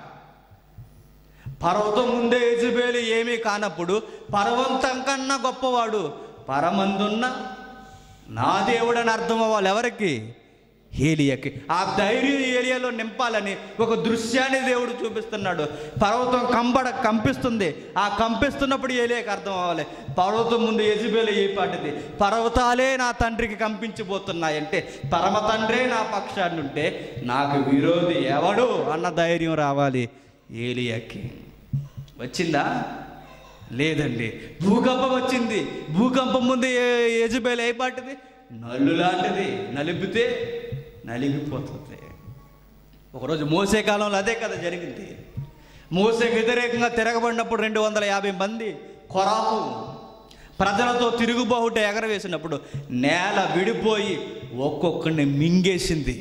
పర్వతం ముందే యెజబేలు ఏమీ కానప్పుడు పర్వతం కన్నా గొప్పవాడు పరమందున్న నా దేవుడని అర్థం అవ్వాలి. ఎవరికి? ఏలియాకి. ఆ ధైర్యం ఏలియాలో నింపాలని ఒక దృశ్యాన్ని దేవుడు చూపిస్తున్నాడు. పర్వతం కంపిస్తుంది. ఆ కంపిస్తున్నప్పుడు ఏలియాకి అర్థం అవ్వాలి, పర్వతం ముందు యెజబేలు ఏ పాటిది, పర్వతాలే నా తండ్రికి కంపించిపోతున్నాయంటే పరమ తండ్రే నా పక్షాన్ని ఉంటే నాకు విరోధి ఎవడు అన్న ధైర్యం రావాలి ఏలియాకి. వచ్చిందా? లేదండి. భూకంపం వచ్చింది. భూకంపం ముందు యెజబేలు ఏ పాటిది? నల్లు లాంటిది. నలిపితే నలిగిపోతుంది. ఒకరోజు మోసే కాలంలో అదే కదా జరిగింది. మోసేకి వ్యతిరేకంగా తిరగబడినప్పుడు 250 మంది కొరాహు ప్రజలతో తిరుగుబావుట ఎగరవేసినప్పుడు నేల విడిపోయి ఒక్కొక్కడిని మింగేసింది.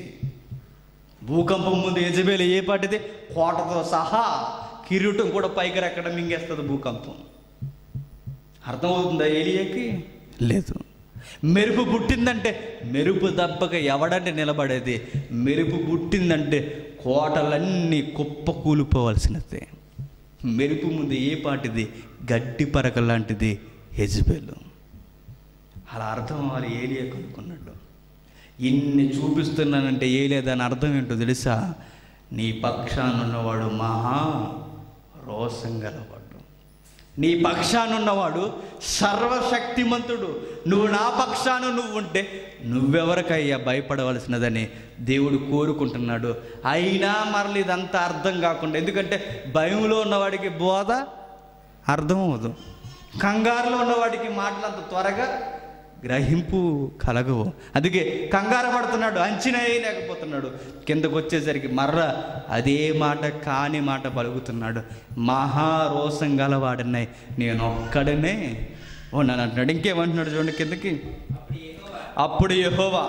భూకంపం ముందు యెజబేలు ఏ పాటిది? కోటతో సహా కిరీటం కూడా పైకి రెక్కడ మింగేస్తుంది భూకంపం. అర్థమవుతుందా ఏలియాకి? లేదు. మెరుపు పుట్టిందంటే మెరుపు దెబ్బగా ఎవడంటే నిలబడేది? మెరుపు పుట్టిందంటే కోటలన్నీ కుప్ప కూలిపోవాల్సినదే. మెరుపు ముందు ఏ పాటిది? గడ్డి పరక లాంటిది యెజబేలు. అలా అర్థం అవ్వాలి. ఏలియా కనుక్కున్నాడు. ఇన్ని చూపిస్తున్నానంటే ఏలియా దాని అర్థం ఏంటో తెలుసా? నీ పక్షానున్నవాడు మహా రోషం గలవాడు. నీ పక్షానున్నవాడు సర్వశక్తిమంతుడు. నువ్వు నా పక్షాన నువ్వు ఉంటే నువ్వెవరికయ్యా భయపడవలసినదని దేవుడు కోరుకుంటున్నాడు. అయినా మరలి ఇదంతా అర్థం కాకుండా, ఎందుకంటే భయంలో ఉన్నవాడికి బోధ అర్థం అవ్వదు, కంగారులో ఉన్నవాడికి మాటలు అంత త్వరగా గ్రహింపు కలగవు. అందుకే కంగారు పడుతున్నాడు, అంచనా వేయలేకపోతున్నాడు. కిందకు వచ్చేసరికి మర్ర అదే మాట కాని మాట పలుకుతున్నాడు. మహారోషం గలవాడన్నాయి నేను ఒక్కడనే ఉన్నాను అంటున్నాడు. ఇంకేమంటున్నాడు చూడండి కిందకి. అప్పుడు యెహోవా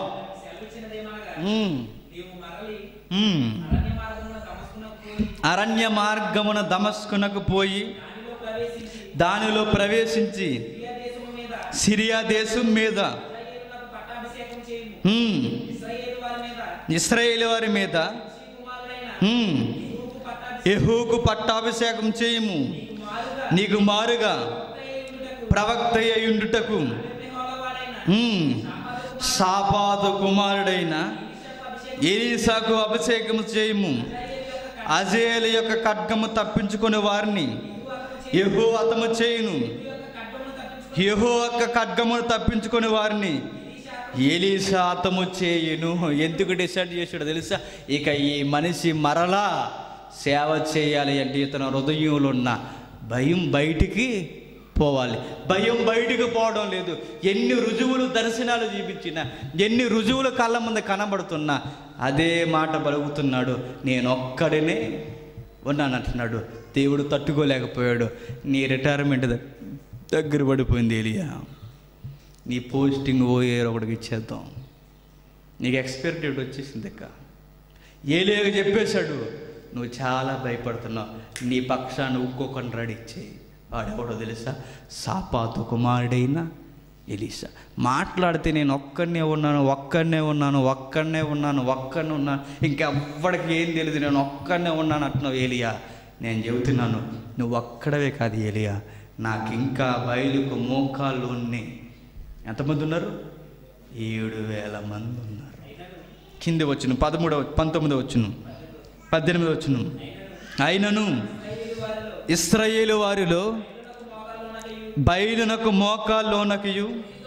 అరణ్య మార్గమున దమస్కునకు పోయి దానిలో ప్రవేశించి సిరియా దేశం మీద ఇశ్రాయేలు వారి మీద యెహూకు పట్టాభిషేకం చేయము. నీకు మారుగా ప్రవక్త అయ్యుండుటకు షాపాతు కుమారుడైన ఎలీషాకు అభిషేకం చేయము. అజేలు యొక్క ఖడ్గము తప్పించుకునే వారిని యెహోవా హతము చేయును. యెహోవా యొక్క ఖడ్గమును తప్పించుకునే వారిని ఎలీషా హతము చేయును. ఎందుకు డిసైడ్ చేశాడో తెలుసా? ఇక ఈ మనిషి మరలా సేవ చేయాలి అంటే ఇతను హృదయంలో ఉన్న భయం బయటికి పోవాలి. భయం బయటికి పోవడం లేదు. ఎన్ని రుజువులు దర్శనాలు చూపించినా, ఎన్ని రుజువులు కళ్ళ ముందు కనబడుతున్నా అదే మాట పలుకుతున్నాడు. నేను ఒక్కడనే ఉన్నానంటున్నాడు. దేవుడు తట్టుకోలేకపోయాడు. నీ రిటైర్మెంట్ దగ్గర పడిపోయింది ఏలియా, నీ పోస్టింగ్ ఓఏర్ ఒకటికి ఇచ్చేద్దాం, నీకు ఎక్స్పైరీ డేట్ వచ్చేసింది. ఏలియాగా చెప్పేశాడు, నువ్వు చాలా భయపడుతున్నావు, నీ పక్షాన్ని ఇంకొకరిని రెడీ చేయి. వాడెవడో తెలుసా? సాపాతు కుమారుడైన ఎలీషా. మాట్లాడితే నేను ఒక్కడనే ఉన్నాను, ఇంకెవ్వడికి ఏం తెలియదు, నేను ఒక్కడనే ఉన్నాను అంటున్నావు ఏలియా. నేను చెబుతున్నాను, నువ్వు ఒక్కడవే కాదు ఏలియా, నాకు ఇంకా బయలుకు మోకాళ్ళు ఉన్నాయి. ఎంతమంది ఉన్నారు? 7,000 మంది ఉన్నారు. కింద వచ్చును 19 వచ్చును 18 వచ్చును. అయినను ఇశ్రాయేలు వారిలో బయలునకు మోకాల్లోనకియు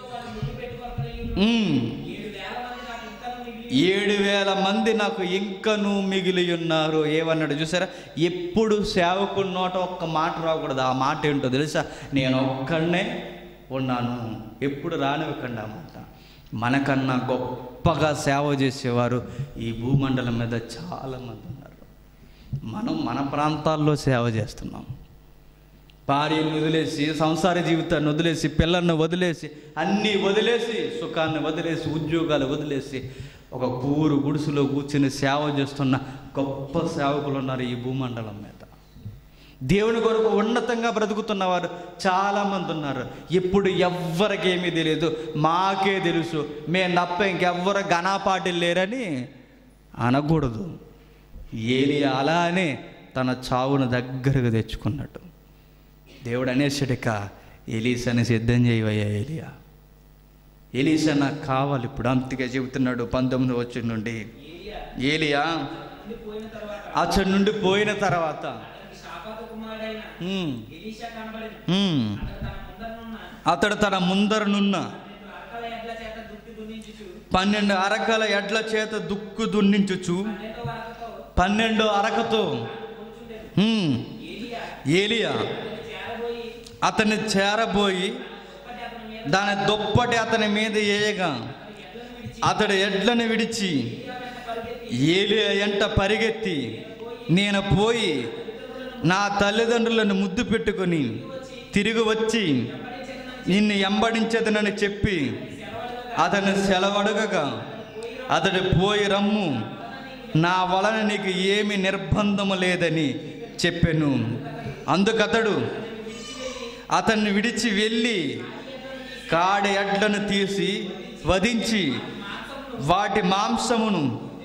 7,000 మంది నాకు ఇంకనూ మిగిలి ఉన్నారు. ఏమన్నాడు చూసారా? ఎప్పుడు సేవకుడి నోట ఒక్క మాట రాకూడదు. ఆ మాట ఏంటో తెలుసా? నేను ఒక్కడనే ఉన్నాను. ఎప్పుడు రానివ్వకండి ఆ మాట. మనకన్నా గొప్పగా సేవ చేసేవారు ఈ భూమండలం మీద చాలామంది ఉన్నారు. మనం మన ప్రాంతాల్లో సేవ చేస్తున్నాం. భార్యను వదిలేసి, సంసార జీవితాన్ని వదిలేసి, పిల్లల్ని వదిలేసి, అన్నీ వదిలేసి, సుఖాన్ని వదిలేసి, ఉద్యోగాలు వదిలేసి ఒక కూరు గుడిసెలో కూర్చుని సేవ చేస్తున్న గొప్ప సేవకులు ఉన్నారు ఈ భూమండలం మీద. దేవుని కొరకు ఉన్నతంగా బ్రతుకుతున్నవారు చాలామంది ఉన్నారు. ఇప్పుడు ఎవ్వరికేమీ తెలియదు, మాకే తెలుసు, మేము తప్ప ఇంకెవ్వరు ఘనాపాటిలు లేరని అనకూడదు. ఏలియా అలానే తన చావును దగ్గరగా తెచ్చుకున్నాడు. దేవుడు అనేసడిక, ఎలీసాని సిద్ధం చేయవయ్యా ఏలియా, ఎలీసా నాకు కావాలి ఇప్పుడు. అంతగా చెబుతున్నాడు 19 వచ్చి నుండి. ఏలియా అతడి నుండి పోయిన తర్వాత అతడు తన ముందరనున్న 12 అరకల ఎడ్ల చేత దుక్కు దున్నించుచు 12 అరకతో ఏలియా అతన్ని చేరబోయి దాని దుప్పటి అతని మీద వేయగా అతడు ఎడ్లను విడిచి ఏలియా ఎంట పరిగెత్తి, నేను పోయి నా తల్లిదండ్రులను ముద్దు పెట్టుకొని తిరిగి వచ్చి నిన్ను ఎంబడించదనని చెప్పి అతను సెలవడగగా, అతడు పోయి రమ్ము, నా వలన నీకు ఏమి నిర్బంధము లేదని చెప్పెను. అందుకతడు అతన్ని విడిచి వెళ్ళి కాడి ఎడ్లను తీసి వధించి వాటి మాంసమును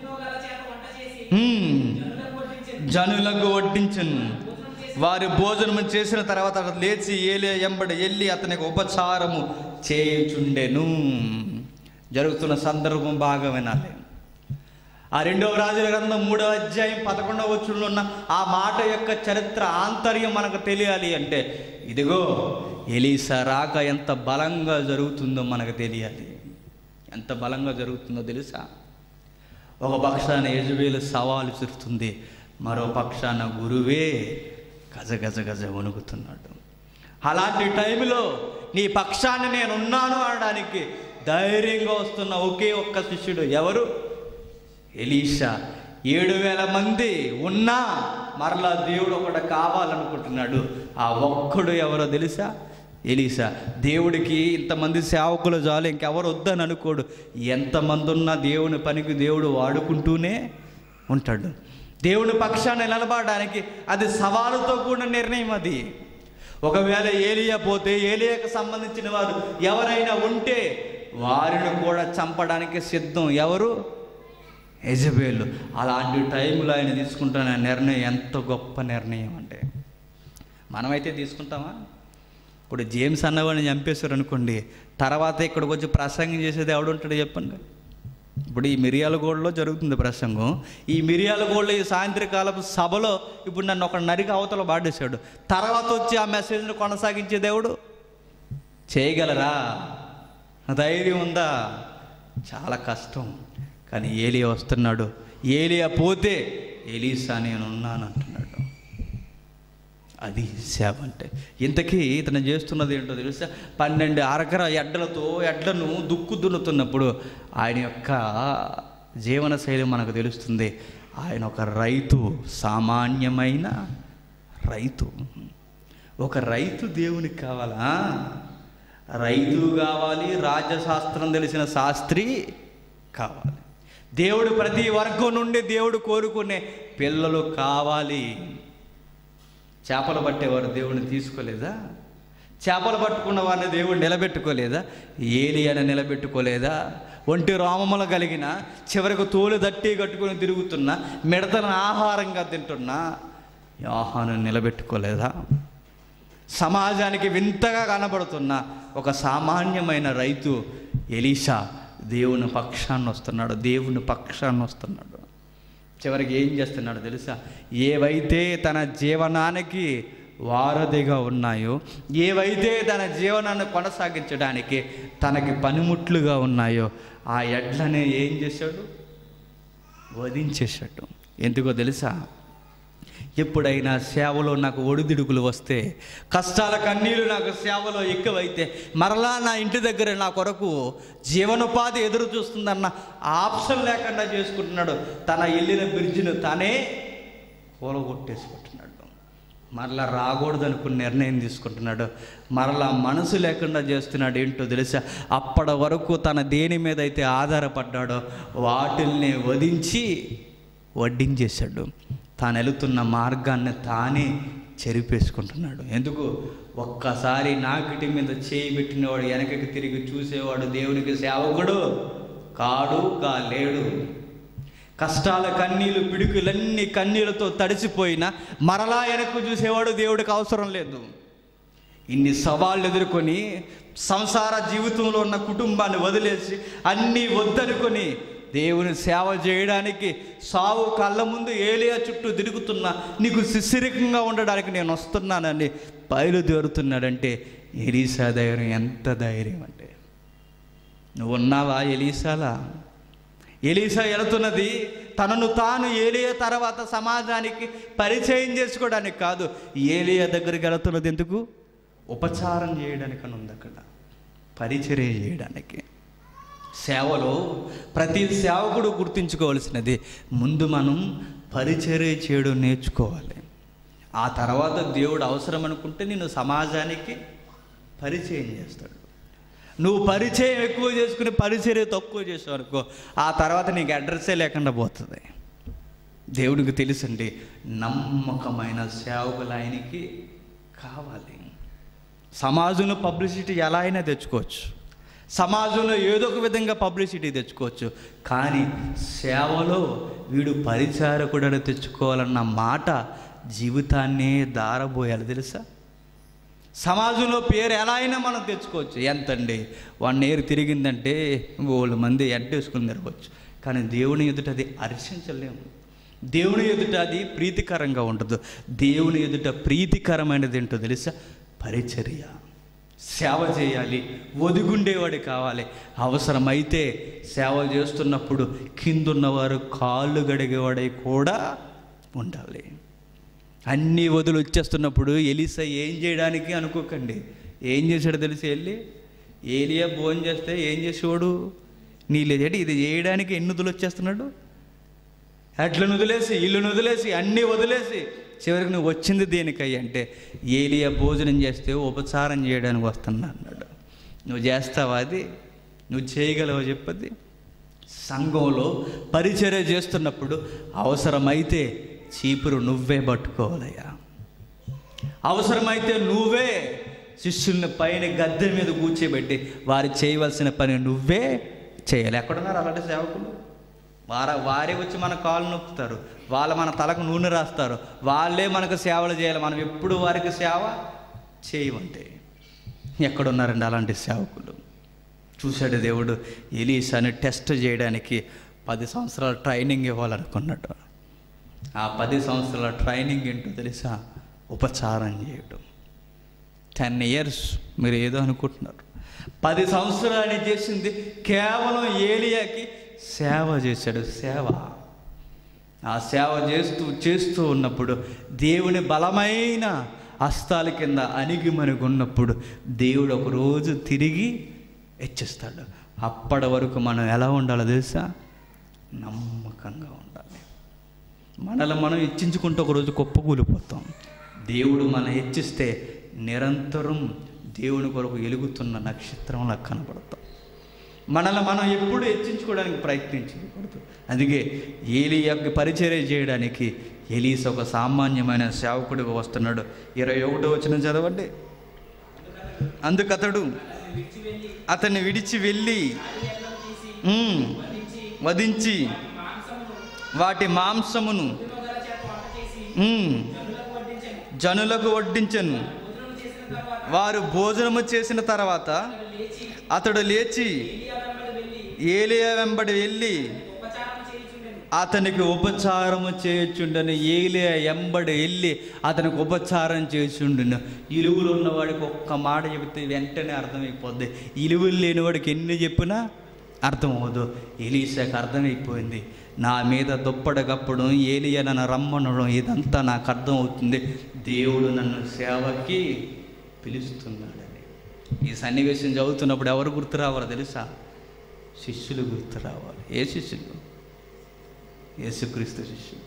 జనులకు వడ్డించను. వారి భోజనము చేసిన తర్వాత అతను లేచి ఏలియా ఎంబడి వెళ్ళి అతనికి ఉపచారము చేయుచుండెను. జరుగుతున్న సందర్భం బాగా వినాలి. ఆ 2వ రాజుల గ్రంథం 3వ అధ్యాయం 11వ వచనంలో ఉన్న ఆ మాట యొక్క చరిత్ర ఆంతర్యం మనకు తెలియాలి అంటే, ఇదిగో ఎలీసా రాక ఎంత బలంగా జరుగుతుందో మనకు తెలియాలి. ఎంత బలంగా జరుగుతుందో తెలుసా? ఒక పక్షాన యెజబెలు సవాలు విసురుతుంది, మరో పక్షాన గురువే గజ గజ గజ వణుకుతున్నాడు. అలాంటి టైంలో నీ పక్షాన్ని నేను ఉన్నాను అనడానికి ధైర్యంగా వస్తున్న ఒకే ఒక్క శిష్యుడు ఎవరు? ఎలీషా. 7,000 మంది ఉన్నా మరలా దేవుడు ఒకడు కావాలనుకుంటున్నాడు. ఆ ఒక్కడు ఎవరో తెలుసా? ఎలీషా. దేవుడికి ఇంతమంది సేవకులు చాలు, ఇంకెవరు వద్దని అనుకోడు. ఎంతమంది ఉన్నా దేవుని పనికి దేవుడు వాడుకుంటూనే ఉంటాడు. దేవుని పక్షాన్ని నిలబడడానికి అది సవాలుతో కూడిన నిర్ణయం. అది ఒకవేళ ఏలియా పోతే, ఏలియాకు సంబంధించిన వారు ఎవరైనా ఉంటే వారిని కూడా చంపడానికి సిద్ధం. ఎవరు? యెజబెలు. అలాంటి టైంలో ఆయన తీసుకుంటున్న నిర్ణయం ఎంత గొప్ప నిర్ణయం అంటే, మనమైతే తీసుకుంటామా? ఇప్పుడు జేమ్స్ అన్నవాడిని చంపేశారు అనుకోండి, తర్వాత ఇక్కడికి వచ్చి ప్రసంగం చేసేది ఎవడుంటాడు చెప్పండి? ఇప్పుడు ఈ మిర్యాలగూడలో జరుగుతుంది ప్రసంగం. ఈ మిర్యాలగూడలో ఈ సాయంత్రకాలపు సభలో ఇప్పుడు నన్ను ఒక నరికి అవతల పాడేశాడు. తర్వాత వచ్చి ఆ మెసేజ్ను కొనసాగించే దేవుడు చేయగలరా? ధైర్యం ఉందా? చాలా కష్టం. కానీ ఏలియా వస్తున్నాడు. ఏలియా పోతే ఎలీసా నేను ఉన్నాను అంటున్నాడు. అది సేవ అంటే. ఇంతకీ ఇతను చేస్తున్నది ఏంటో తెలుసా? 12 అరకర ఎడ్లను దుక్కు దున్నుతున్నప్పుడు ఆయన యొక్క జీవన శైలి మనకు తెలుస్తుంది. ఆయన ఒక రైతు, సామాన్యమైన రైతు. ఒక రైతు దేవునికి కావాలా? రైతు కావాలి, రాజ్యశాస్త్రం తెలిసిన శాస్త్రి కావాలి. దేవుడు ప్రతి వర్గం నుండి దేవుడు కోరుకునే పిల్లలు కావాలి. చేపలు పట్టేవారు దేవుడిని తీసుకోలేదా? చేపలు పట్టుకున్న వారిని దేవుడు నిలబెట్టుకోలేదా? ఏలియాని నిలబెట్టుకోలేదా? ఒంటి రోమములు కలిగిన, చివరికి తోలు దట్టి కట్టుకుని తిరుగుతున్న, మిడతలను ఆహారంగా తింటున్న యోహాను నిలబెట్టుకోలేదా? సమాజానికి వింతగా కనబడుతున్న ఒక సామాన్యమైన రైతు ఎలీషా దేవుని పక్షాన్ని వస్తున్నాడు. చివరికి ఏం చేస్తున్నాడు తెలుసా? ఏవైతే తన జీవనానికి వారధిగా ఉన్నాయో, ఏవైతే తన జీవనాన్ని కొనసాగించడానికి తనకి పనిముట్లుగా ఉన్నాయో ఆ ఎడ్లనే ఏం చేశాడు? వధించేశాడు. ఎందుకో తెలుసా? ఎప్పుడైనా సేవలో నాకు ఒడిదుడుకులు వస్తే, కష్టాల కన్నీళ్ళు నాకు సేవలో ఎక్కువైతే, మరలా నా ఇంటి దగ్గర నా కొరకు జీవనోపాధి ఎదురు చూస్తుందన్న ఆప్షన్ లేకుండా చేసుకుంటున్నాడు. తన వెళ్ళిన బ్రిడ్జిను తానే కూలగొట్టేసుకుంటున్నాడు. మరలా రాకూడదు అనుకుని నిర్ణయం తీసుకుంటున్నాడు. మరలా మనసు లేకుండా చేస్తున్నాడు. ఏంటో తెలుసా? అప్పటి వరకు తన దేని మీద అయితే ఆధారపడ్డాడో వాటిల్ని వడ్డించేశాడు. తాను వెళుతున్న మార్గాన్ని తానే చెరిపేసుకుంటున్నాడు. ఎందుకు? ఒక్కసారి నాకిటి మీద చేయి పెట్టినవాడు వెనకకి తిరిగి చూసేవాడు దేవునికి సేవకుడు కాలేడు. కష్టాల కన్నీళ్ళు, పిడుకులన్నీ కన్నీళ్ళతో తడిసిపోయినా మరలా వెనక్కు చూసేవాడు దేవుడికి అవసరం లేదు. ఇన్ని సవాళ్ళు ఎదుర్కొని సంసార జీవితంలో ఉన్న కుటుంబాన్ని వదిలేసి అన్నీ వద్దనుకొని దేవుని సేవ చేయడానికి సావు కళ్ళ ముందు ఏలియా చుట్టూ తిరుగుతున్నా, నీకు శిశిరికంగా ఉండడానికి నేను వస్తున్నానని బయలుదేరుతున్నాడంటే ఎలీషా ధైర్యం ఎంత ధైర్యం అంటే! నువ్వు ఉన్నావా ఎలీషాలా? ఎలీషా వెళుతున్నది తనను తాను ఏలియా తర్వాత సమాజానికి పరిచయం చేసుకోవడానికి కాదు. ఏలియా దగ్గరికి వెళుతున్నది ఎందుకు? ఉపచారం చేయడానికి అని ఉంది అక్కడ, పరిచర్య చేయడానికి. సేవలో ప్రతి సేవకుడు గుర్తుంచుకోవాల్సినది, ముందు మనం పరిచర్య చేయడం నేర్చుకోవాలి. ఆ తర్వాత దేవుడు అవసరం అనుకుంటే నిన్ను సమాజానికి పరిచయం చేస్తాడు. నువ్వు పరిచయం ఎక్కువ చేసుకుని పరిచర్య తక్కువ చేసావు అనుకో, ఆ తర్వాత నీకు అడ్రస్సే లేకుండా పోతుంది. దేవుడికి తెలుసండి, నమ్మకమైన సేవకులు ఆయనకి కావాలి. సమాజంలో పబ్లిసిటీ ఎలా అయినా తెచ్చుకోవచ్చు, సమాజంలో ఏదో ఒక విధంగా పబ్లిసిటీ తెచ్చుకోవచ్చు, కానీ సేవలో వీడు పరిచారకుడని తెచ్చుకోవాలన్న మాట జీవితాన్నే దారబోయాలి. తెలుసా? సమాజంలో పేరు ఎలా అయినా మనం తెచ్చుకోవచ్చు. ఎంతండి 1 year తిరిగిందంటే 1,000 మంది ఎడ్డేసుకుని తిరగవచ్చు, కానీ దేవుని ఎదుట అది హర్షించలేము. దేవుని ఎదుట అది ప్రీతికరంగా ఉండదు. దేవుని ఎదుట ప్రీతికరమైనది ఏంటో తెలుసా? పరిచర్య. సేవ చేయాలి, ఒదిగుండేవాడు కావాలి. అవసరమైతే సేవ చేస్తున్నప్పుడు కిందున్నవారు కాళ్ళు గడిగేవాడై కూడా ఉండాలి. అన్నీ వదిలి వచ్చేస్తున్నప్పుడు ఎలీషా ఏం చేయడానికి అనుకోకండి. ఏం చేశాడు తెలిసి? ఏలియా భోజనం చేస్తే ఏం చేసేవాడు? నీళ్ళేటి ఇది చేయడానికి ఎన్ని వదిలి వచ్చేస్తున్నాడు? అట్లను వదిలేసి, ఇల్లును వదిలేసి, అన్నీ వదిలేసి చివరికి నువ్వు వచ్చింది దేనికయ్యి అంటే, ఏలియా భోజనం చేస్తే ఉపచారం చేయడానికి వస్తున్నా అన్నాడు. నువ్వు చేస్తావా? అది నువ్వు చేయగలవా? చెప్పది. సంఘంలో పరిచర్య చేస్తున్నప్పుడు అవసరమైతే చీపురు నువ్వే పట్టుకోవాలయ్యా. అవసరమైతే నువ్వే శిష్యుల్ని పైన గద్దె మీద కూర్చోబెట్టి వారు చేయవలసిన పని నువ్వే చేయాలి. ఎక్కడున్నారు అలాంటి సేవకులు? వారే వచ్చి మన కాళ్ళు నొక్కుతారు, వాళ్ళు మన తలకు నూనె రాస్తారు, వాళ్ళే మనకు సేవలు చేయాలి. మనం ఎప్పుడు వారికి సేవ చేయమంటే ఎక్కడున్నారండి అలాంటి సేవకులు? చూశాడు దేవుడు ఎలీషాని టెస్ట్ చేయడానికి 10 సంవత్సరాల ట్రైనింగ్ ఇవ్వాలనుకున్నాడు. ఆ 10 సంవత్సరాల ట్రైనింగ్ ఏంటో తెలుసా? ఉపచారం చేయడం. 10 years మీరు ఏదో అనుకుంటున్నారు. 10 సంవత్సరాలు చేసింది కేవలం ఏలియాకి సేవ చేశాడు. సేవ. ఆ సేవ చేస్తూ ఉన్నప్పుడు దేవుని బలమైన హస్తాల కింద అణిగిమణిగున్నప్పుడు దేవుడు ఒకరోజు తిరిగి హెచ్చిస్తాడు. అప్పటి వరకు మనం ఎలా ఉండాలో తెలుసా? నమ్మకంగా ఉండాలి. మనల్ని మనం హెచ్చించుకుంటూ ఒకరోజు కుప్పకూలిపోతాం. దేవుడు మనం హెచ్చిస్తే నిరంతరం దేవుని కొరకు వెలుగుతున్న నక్షత్రంలా కనపడతాం. మనల్ని మనం ఎప్పుడు హెచ్చించుకోవడానికి ప్రయత్నించకూడదు. అందుకే ఏలీయాకి పరిచర్య చేయడానికి ఎలీసా ఒక సామాన్యమైన సేవకుడిగా వస్తున్నాడు. 21వ వచనం చదవండి. అందుకతడు అతన్ని విడిచి వెళ్ళి వధించి వాటి మాంసమును జనులకు వడ్డించెను. వారు భోజనము చేసిన తర్వాత అతడు లేచి ఏలియా వెంబడి వెళ్ళి అతనికి ఉపచారము చేయుచుండెను. ఏలియా వెంబడి వెళ్ళి అతనికి ఉపచారం చేయుచుండెను. ఇలువలు ఉన్నవాడికి ఒక్క మాట చెబితే వెంటనే అర్థమైపోద్ది. ఇలువలు లేనివాడికి ఎన్ని చెప్పినా అర్థం అవ్వదు. ఎలీషాకి అర్థమైపోయింది. నా మీద దుప్పడగప్పడం, ఏలియా నన్ను రమ్మనడం, ఇదంతా నాకు అర్థం అవుతుంది. దేవుడు నన్ను సేవకి పిలుస్తున్నాడని. ఈ సన్నివేశం చదువుతున్నప్పుడు ఎవరు గుర్తు రావాలో తెలుసా? శిష్యులు గుర్తు రావాలి. ఏ శిష్యులు? యేసుక్రీస్తు శిష్యులు.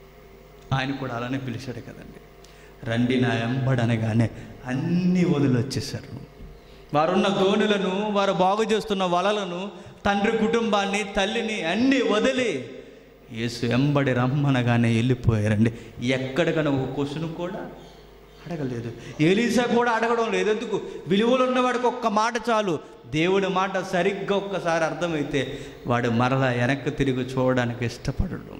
ఆయన కూడా అలానే పిలిచాడు కదండి. రండి నా వెంబడనగానే అన్నీ వదిలొచ్చేసారు. వారున్న దోణులను, వారు బాగు చేస్తున్న వలలను, తండ్రి కుటుంబాన్ని, తల్లిని అన్నీ వదిలి యేసు వెంబడి రమ్మనగానే వెళ్ళిపోయారండి. ఎక్కడికైనా ఒక క్వశ్చన్ కూడా అడగలేదు. ఎలీసా కూడా అడగడం లేదు. ఎందుకు? విలువలు ఉన్నవాడికి ఒక్క మాట చాలు. దేవుడి మాట సరిగ్గా ఒక్కసారి అర్థమైతే వాడు మరలా వెనక్కి తిరిగి చూడడానికి ఇష్టపడడు.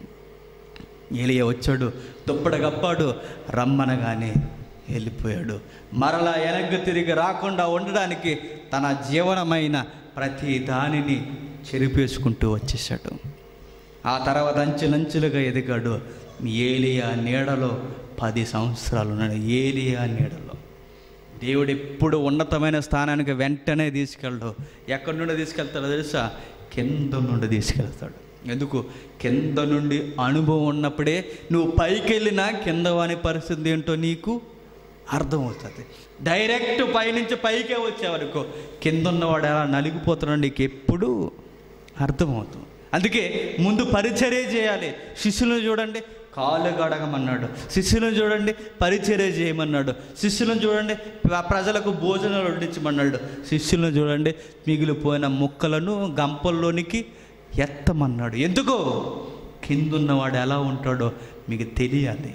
ఏలియా వచ్చాడు, దుప్పడగప్పాడు, రమ్మనగానే వెళ్ళిపోయాడు. మరలా వెనక్కి తిరిగి రాకుండా ఉండడానికి తన జీవనమైన ప్రతి దానిని చెరిపేసుకుంటూ వచ్చేసాడు. ఆ తర్వాత అంచెలంచెలుగా ఎదిగాడు. ఏలియా నీడలో 10 సంవత్సరాలు ఉన్నాడు. ఏలియా నీడలో దేవుడు ఎప్పుడు ఉన్నతమైన స్థానానికి వెంటనే తీసుకెళ్ళడు. ఎక్కడి నుండి తీసుకెళ్తాడో తెలుసా? కింద నుండి తీసుకెళ్తాడు. ఎందుకు? కింద నుండి అనుభవం ఉన్నప్పుడే నువ్వు పైకి వెళ్ళినా కింద వాని పరిస్థితి ఏంటో నీకు అర్థమవుతుంది. డైరెక్ట్ పైనుంచి పైకే వచ్చేవరకు కింద ఉన్నవాడు ఎలా నలిగిపోతున్నాడు నీకు ఎప్పుడు అర్థమవుతుంది. అందుకే ముందు పరిచర్య చేయాలి. శిష్యులను చూడండి, కాళ్ళు కడగమన్నాడు. శిష్యులను చూడండి, పరిచర్య చేయమన్నాడు. శిష్యులను చూడండి, ప్రజలకు భోజనాలు వడ్డించమన్నాడు. శిష్యులను చూడండి, మిగిలిపోయిన ముక్కలను గంపల్లోనికి ఎత్తమన్నాడు. ఎందుకో? కిందున్నవాడు ఎలా ఉంటాడో మీకు తెలియాలి.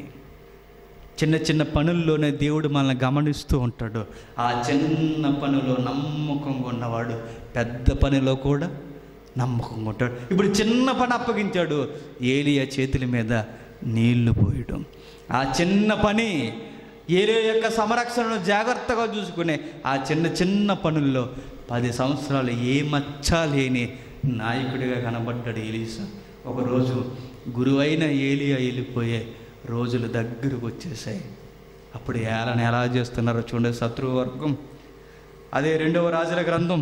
చిన్న చిన్న పనుల్లోనే దేవుడు మనల్ని గమనిస్తూ ఉంటాడు. ఆ చిన్న పనిలో నమ్మకంగా ఉన్నవాడు పెద్ద పనిలో కూడా నమ్మకంగా ఉంటాడు. ఇప్పుడు చిన్న పని అప్పగించాడు. ఏలియా చేతుల మీద నీళ్లు పోయడం. ఆ చిన్న పని ఏలియా యొక్క సంరక్షణను జాగ్రత్తగా చూసుకునే ఆ చిన్న చిన్న పనుల్లో 10 సంవత్సరాలు ఏ మచ్చ లేని నాయకుడిగా కనబడ్డాడు ఎలీసా. ఒకరోజు గురువైన ఏలియా వెళ్ళిపోయే రోజులు దగ్గరకు వచ్చేసాయి. అప్పుడు ఏలని ఎలా చేస్తున్నారో చూడండి. శత్రువర్గం. అదే 2వ రాజుల గ్రంథం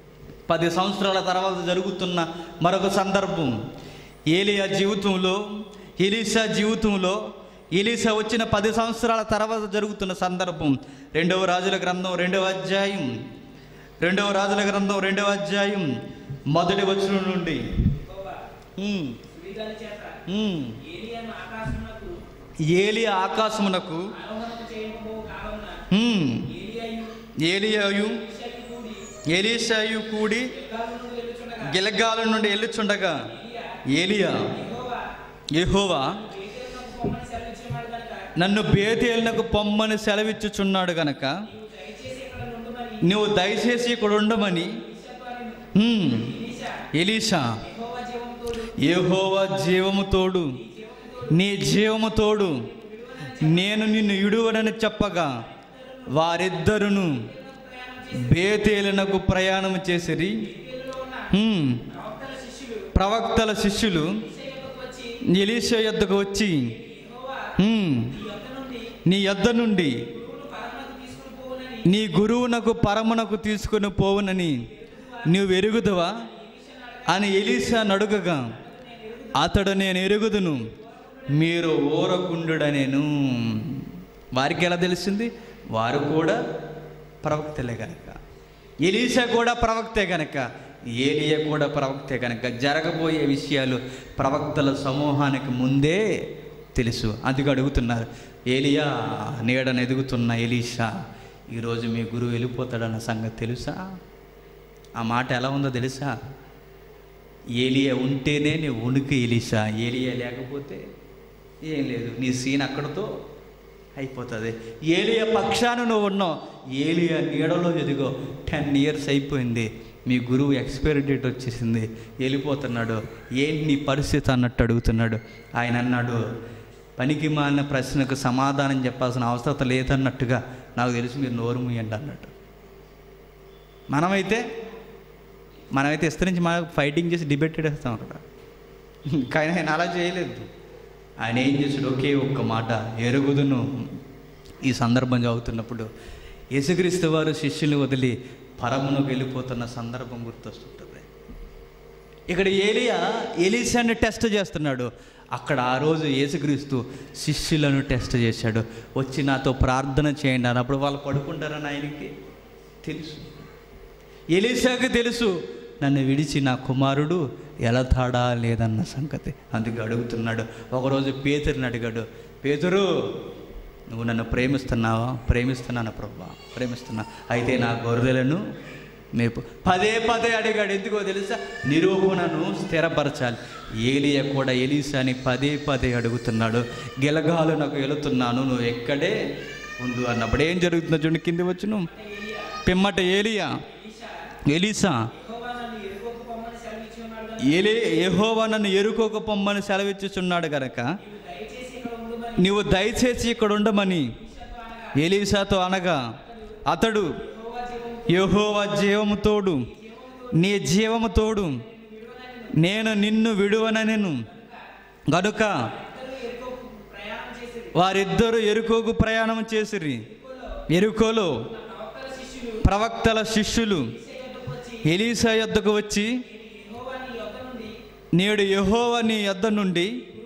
10 సంవత్సరాల తర్వాత జరుగుతున్న మరొక సందర్భం. ఏలియా జీవితంలో, ఎలీషా జీవితంలో, ఎలీషా వచ్చిన 10 సంవత్సరాల తర్వాత జరుగుతున్న సందర్భం. 2వ రాజుల గ్రంథం 2వ అధ్యాయం, 2వ రాజుల గ్రంథం 2వ అధ్యాయం 1వ వచనం నుండి ఏలియా ఆకాశమునకు ఏలియాయు ఎలీషాయు కూడి గిల్గాలు నుండి వెళ్ళుచుండగా ఏలియా యెహోవా నన్ను బేతేలునకు పొమ్మని సెలవిచ్చుచున్నాడు గనక నువ్వు దయచేసి ఇక్కడ ఉండమని ఎలీషా యెహోవా జీవము తోడు, నీ జీవము తోడు, నేను నిన్ను ఇడువనని చెప్పగా వారిద్దరును బేతేలునకు ప్రయాణం చేసిరి. ప్రవక్తల శిష్యులు ఎలీషా యొద్దకు వచ్చి నీ యొద్ద నుండి నీ గురువునకు పరమునకు తీసుకుని పోవునని నువ్వు ఎరుగుదువా అని ఎలీషా నడుగగా అతడు నేను ఎరుగుదును, మీరు ఊరకుండుడనేను. వారికి ఎలా తెలిసింది? వారు కూడా ప్రవక్తలే కనుక, ఎలీషా కూడా ప్రవక్తే కనుక, ఏలియా కూడా ప్రవక్తే కనుక జరగబోయే విషయాలు ప్రవక్తల సమూహానికి ముందే తెలుసు. అందుకు అడుగుతున్నారు, ఏలియా నీడను ఎదుగుతున్న ఎలీషా, ఈరోజు మీ గురువు వెళ్ళిపోతాడన్న సంగతి తెలుసా? ఆ మాట ఎలా ఉందో తెలుసా? ఏలియా ఉంటేనే నీ ఉనికి ఎలీషా, ఏలియా లేకపోతే ఏం లేదు, నీ సీన్ అక్కడితో అయిపోతుంది. ఏలియా పక్షాన నువ్వు ఉన్నావు, ఏలియా నీడలో ఎదిగో. 10 years అయిపోయింది, మీ గురువు ఎక్స్పైరీ డేట్ వచ్చేసింది, వెళ్ళిపోతున్నాడు, ఏంటి నీ పరిస్థితి అన్నట్టు అడుగుతున్నాడు. ఆయన అన్నాడు, పనికి మాలిన ప్రశ్నకు సమాధానం చెప్పాల్సిన అవసరం లేదన్నట్టుగా, నాకు తెలిసి మీరు నోరు మూయండి అన్నట్టు. మనమైతే ఇస్తరించి మనం ఫైటింగ్ చేసి డిబేట్ చేస్తాం అక్కడ. కానీ ఆయన అలా చేయలేదు. ఆయన ఏం చేశాడు? ఒకే ఒక్క మాట, ఎరుగుదును. ఈ సందర్భం చదువుతున్నప్పుడు యేసుక్రీస్తు వారు శిష్యుల్ని వదిలి పరమునకు వెళ్ళిపోతున్న సందర్భం గుర్తొస్తుంటుంది. ఇక్కడ ఎలీషాని టెస్ట్ చేస్తున్నాడు. అక్కడ ఆ రోజు యేసుక్రీస్తు శిష్యులను టెస్ట్ చేశాడు. వచ్చి నాతో ప్రార్థన చేయండి అన్నప్పుడు వాళ్ళు పడుకుంటారని ఆయనకి తెలుసు. ఎలీషాకి తెలుసు, నన్ను విడిచి నా కుమారుడు ఎలతాడా లేదన్న సంగతి. అందుకు అడుగుతున్నాడు. ఒకరోజు పేతురుని అడిగాడు, పేతురు నువ్వు నన్ను ప్రేమిస్తున్నావా? ప్రేమిస్తున్నాను ప్రభువా, ప్రేమిస్తున్నా. అయితే నా గొర్రెలను మేపు. పదే అడిగాడు. ఎందుకో తెలుసా? నిరూపణను స్థిరపరచాలి. ఏలియా కూడా ఎలీషాని పదే అడుగుతున్నాడు. గిలగాలు నాకు వెళుతున్నాను, నువ్వు ఎక్కడే ఉండు అన్నప్పుడు ఏం జరుగుతుందో చూడండి, కింది వచ్చును. పిమ్మట ఎలీషా యెహోవా నన్ను ఎరుకోక పొమ్మని సెలవిచ్చుచున్నాడు కనుక నీవు దయచేసి ఇక్కడ ఉండమని ఎలీషాతో అనగా, అతడు, యెహోవా జీవము తోడు, నీ జీవము తోడు, నేను నిన్ను విడువనెను గనుక వారిద్దరూ ఎరుకోకు ప్రయాణం చేసిరి. ఎరుకోలో ప్రవక్తల శిష్యులు ఎలీషా యొద్దకు వచ్చి, నేడు యెహోవా నీ యొద్ద నుండి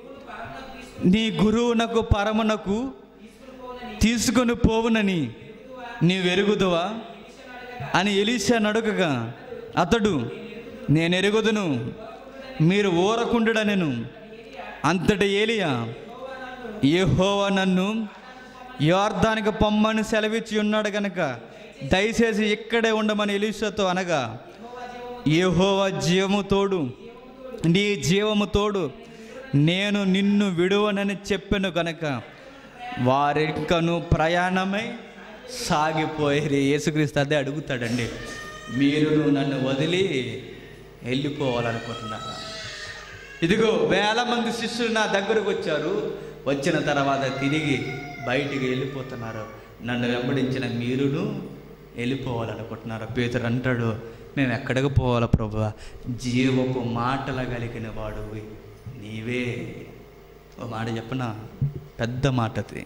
నీ గురువునకు పరమునకు తీసుకొని పోవునని నీవు ఎరుగుదువా అని ఎలీషా అడగగా, అతడు, నేను ఎరుగుదును, మీరు ఊరకుండుడనెను. అంతటి ఏలియా, యెహోవా నన్ను యొర్దానికి పొమ్మని సెలవిచ్చి ఉన్నాడు కనుక దయచేసి ఇక్కడే ఉండమని ఎలీషాతో అనగా, యెహోవా జీవము తోడు, నీ జీవము తోడు, నేను నిన్ను విడువనని చెప్పాను కనుక వారింకను ప్రయాణమై సాగిపోయారు. యేసుక్రీస్తు అదే అడుగుతాడండి, మీరు నన్ను వదిలి వెళ్ళిపోవాలనుకుంటున్నారా? ఇదిగో 1000 మంది శిష్యులు నా దగ్గరకు వచ్చారు, వచ్చిన తర్వాత తిరిగి బయటికి వెళ్ళిపోతున్నారు. నన్ను వెంబడించిన మీరును వెళ్ళిపోవాలనుకుంటున్నారు. పేతురు అంటాడు, మేము ఎక్కడికి పోవాలా ప్రభువా? జీవపు మాటలు కలిగిన వాడు నీవే. ఓ మాట చెప్పనా, పెద్ద మాట అది.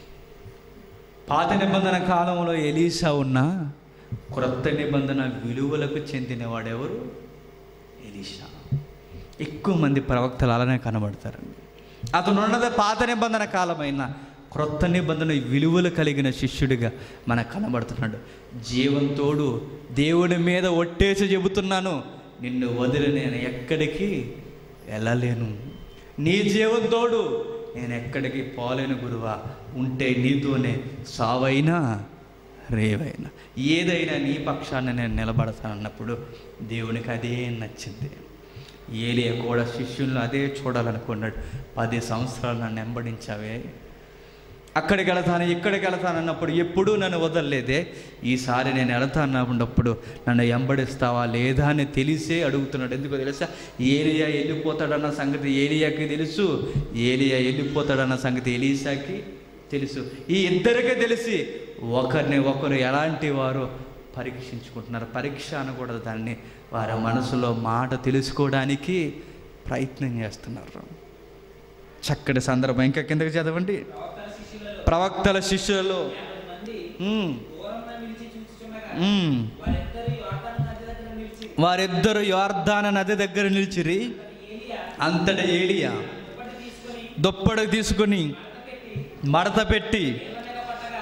పాత నిబంధన కాలంలో ఎలీషా ఉన్న క్రొత్త నిబంధన విలువలకు చెందినవాడెవరు? ఎలీషా. ఎక్కువ మంది ప్రవక్తలు అలానే కనబడతారండి. అతను ఉన్నది పాత నిబంధన కాలమైన క్రొత్త నిబంధన విలువలు కలిగిన శిష్యుడిగా మనకు కనబడుతున్నాడు. జీవంతోడు, దేవుడి మీద ఒట్టేసి చెబుతున్నాను, నిన్ను వదిలి నేను ఎక్కడికి వెళ్ళలేను. నీ జీవంతోడు, నేను ఎక్కడికి పోలేను గురువా. ఉంటే నీతోనే సావైనా రేవైనా ఏదైనా నీ పక్షాన్ని నేను నిలబడతానన్నప్పుడు దేవునికి అదే నచ్చింది. ఏలియా కూడా శిష్యులను అదే చూడాలనుకున్నాడు. 10 సంవత్సరాలు నన్ను వెంబడించావే, అక్కడికి వెళతాను ఇక్కడికి వెళతాను అన్నప్పుడు ఎప్పుడూ నన్ను వదలలేదే, ఈసారి నేను వెళతానన్నప్పుడు నన్ను వెంబడిస్తావా లేదా అని తెలిసే అడుగుతున్నాడు. ఎందుకో తెలుసా? ఏలియా వెళ్ళిపోతాడన్న సంగతి ఏలియాకి తెలుసు, ఏలియా వెళ్ళిపోతాడన్న సంగతి ఎలీషాకి తెలుసు. ఈ ఇద్దరికీ తెలిసి ఒకరిని ఒకరు ఎలాంటి వారో పరీక్షించుకుంటున్నారు. పరీక్ష అనకూడదు దాన్ని, వారి మనసులో మాట తెలుసుకోవడానికి ప్రయత్నం చేస్తున్నారు. చక్కటి సందర్భం. ఇంకా కిందకి చదవండి. ప్రవక్తల శిష్యులలో వారిద్దరు యొర్దాను నది దగ్గర నిలిచిరి. అంతటా ఏలియా దుప్పటి తీసుకుని మడత పెట్టి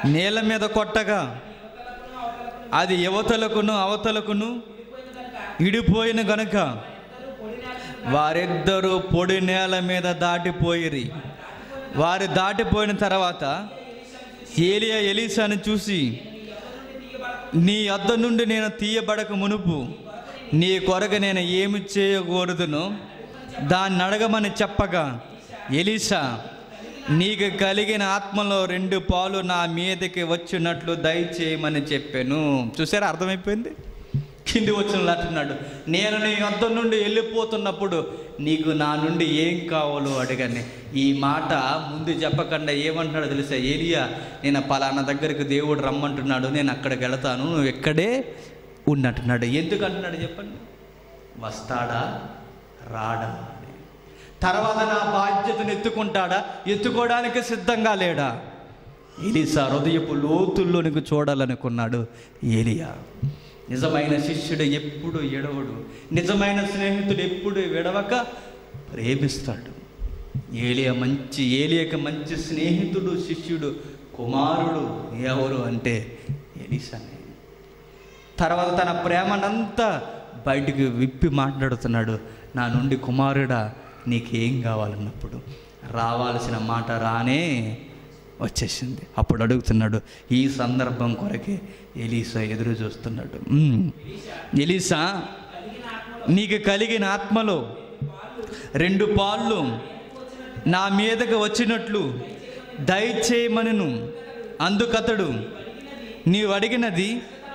నేల మీద కొట్టగా అది యువతలకును అవతలకును ఇడిపోయిన గనుక వారిద్దరూ పొడి నేల మీద దాటిపోయిరి. వారు దాటిపోయిన తర్వాత ఏలియా ఎలీసాను చూసి, నీ వద్ద నుండి నేను తీయబడక మునుపు నీ కొరకు నేను ఏమి చేయకూడదునో దాన్ని అడగమని చెప్పగా, ఎలీసా, నీకు కలిగిన ఆత్మలో 2 పాలు నా మీదకి వచ్చినట్లు దయచేయమని చెప్పాను. చూసారా, అర్థమైపోయింది. కింది వచ్చిన అంటున్నాడు, నేను నీ వద్ద నుండి వెళ్ళిపోతున్నప్పుడు నీకు నా నుండి ఏం కావాలో అడగని. ఈ మాట ముందు చెప్పకుండా ఏమంటున్నాడు తెలుసా? ఏలియా, నేను పలానా దగ్గరికి దేవుడు రమ్మంటున్నాడు, నేను అక్కడికి వెళతాను, నువ్వు ఎక్కడే ఉన్నట్టున్నాడు. ఎందుకు అంటున్నాడు చెప్పండి? వస్తాడా రాడా? తర్వాత నా బాధ్యతను ఎత్తుకుంటాడా? ఎత్తుకోవడానికి సిద్ధంగా లేడా? ఎలీసా హృదయపు లోతుల్లోనికి చూడాలనుకున్నాడు ఏలియా. నిజమైన శిష్యుడు ఎప్పుడు ఎడవడు, నిజమైన స్నేహితుడు ఎప్పుడు విడవక ప్రేమిస్తాడు. ఏలియాకి మంచి స్నేహితుడు, శిష్యుడు, కుమారుడు ఎవరు అంటే ఎలీసానే. తర్వాత తన ప్రేమనంతా బయటికి విప్పి మాట్లాడుతున్నాడు. నా నుండి కుమారుడా నీకేం కావాలన్నప్పుడు రావాల్సిన మాట రానే వచ్చేసింది. అప్పుడు అడుగుతున్నాడు. ఈ సందర్భం కొరకే ఎలీసా ఎదురు చూస్తున్నాడు. ఎలీసా, నీకు కలిగిన ఆత్మలో 2 పాళ్ళు నా మీదకు వచ్చినట్లు దయచేయమనను. అందుకతడు, నీవు అడిగినది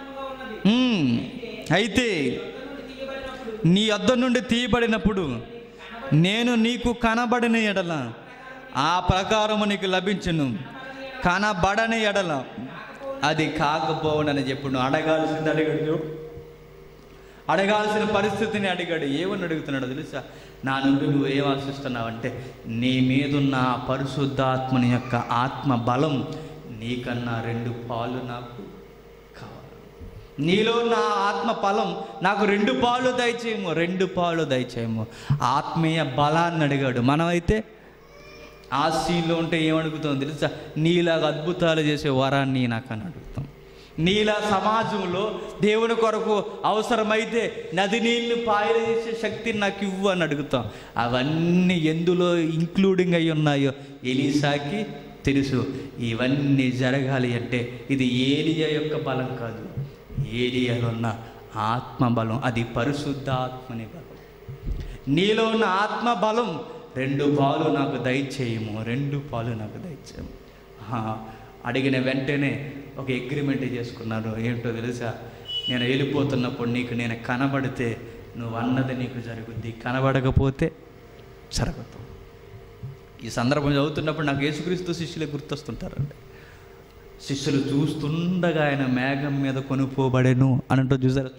అయితే నీ వద్ద నుండి తీయబడినప్పుడు నేను నీకు కనబడిన ఎడల ఆ ప్రకారము నీకు లభించును, కనబడని ఎడల అది కాకపోవనని చెప్పుడు. అడగాల్సింది అడిగాడు, అడగాల్సిన పరిస్థితిని అడిగాడు. ఏమని అడుగుతున్నాడు తెలుసా? నా నుండి నువ్వు ఏం ఆశిస్తున్నావు అంటే, నీ మీదున్న పరిశుద్ధాత్మని యొక్క ఆత్మ బలం నీకన్నా 2 పాలు నాకు కావాలి. నీలో నా ఆత్మ బలం నాకు 2 పాలు దయచేయము, 2 పాలు దయచేయము. ఆత్మీయ బలాన్ని అడిగాడు. మనమైతే ఆశీలో ఉంటే ఏమడుగుతాం తెలుసా? నీలాగా అద్భుతాలు చేసే వరాన్ని నాకు అని అడుగుతాం. నీలా సమాజంలో దేవుని కొరకు అవసరమైతే నది నీళ్ళు పాయలు చేసే శక్తిని నాకు ఇవ్వు అని అడుగుతాం. అవన్నీ ఎందులో ఇంక్లూడింగ్ అయి ఉన్నాయో ఎలీసాకి తెలుసు. ఇవన్నీ జరగాలి అంటే ఇది ఏలియా యొక్క బలం కాదు, ఏలియాలో ఉన్న ఆత్మ బలం. అది పరిశుద్ధాత్మని బలం. నీలో ఉన్న ఆత్మ బలం 2 పాలు నాకు దయచేయము, 2 పాలు నాకు దయచేయము. అడిగిన వెంటనే ఒక అగ్రిమెంట్ చేసుకున్నారు. ఏంటో తెలుసా? నేను వెళ్ళిపోతున్నప్పుడు నీకు నేను కనబడితే నువ్వు అన్నది నీకు జరుగుద్ది, కనబడకపోతే జరగదు. ఈ సందర్భం చదువుతున్నప్పుడు నాకు యేసుక్రీస్తు శిష్యులే గుర్తొస్తుంటారండి. శిష్యులు చూస్తుండగా ఆయన మేఘం మీద కొనుక్కోబడెను అని అంటూ చూసారా?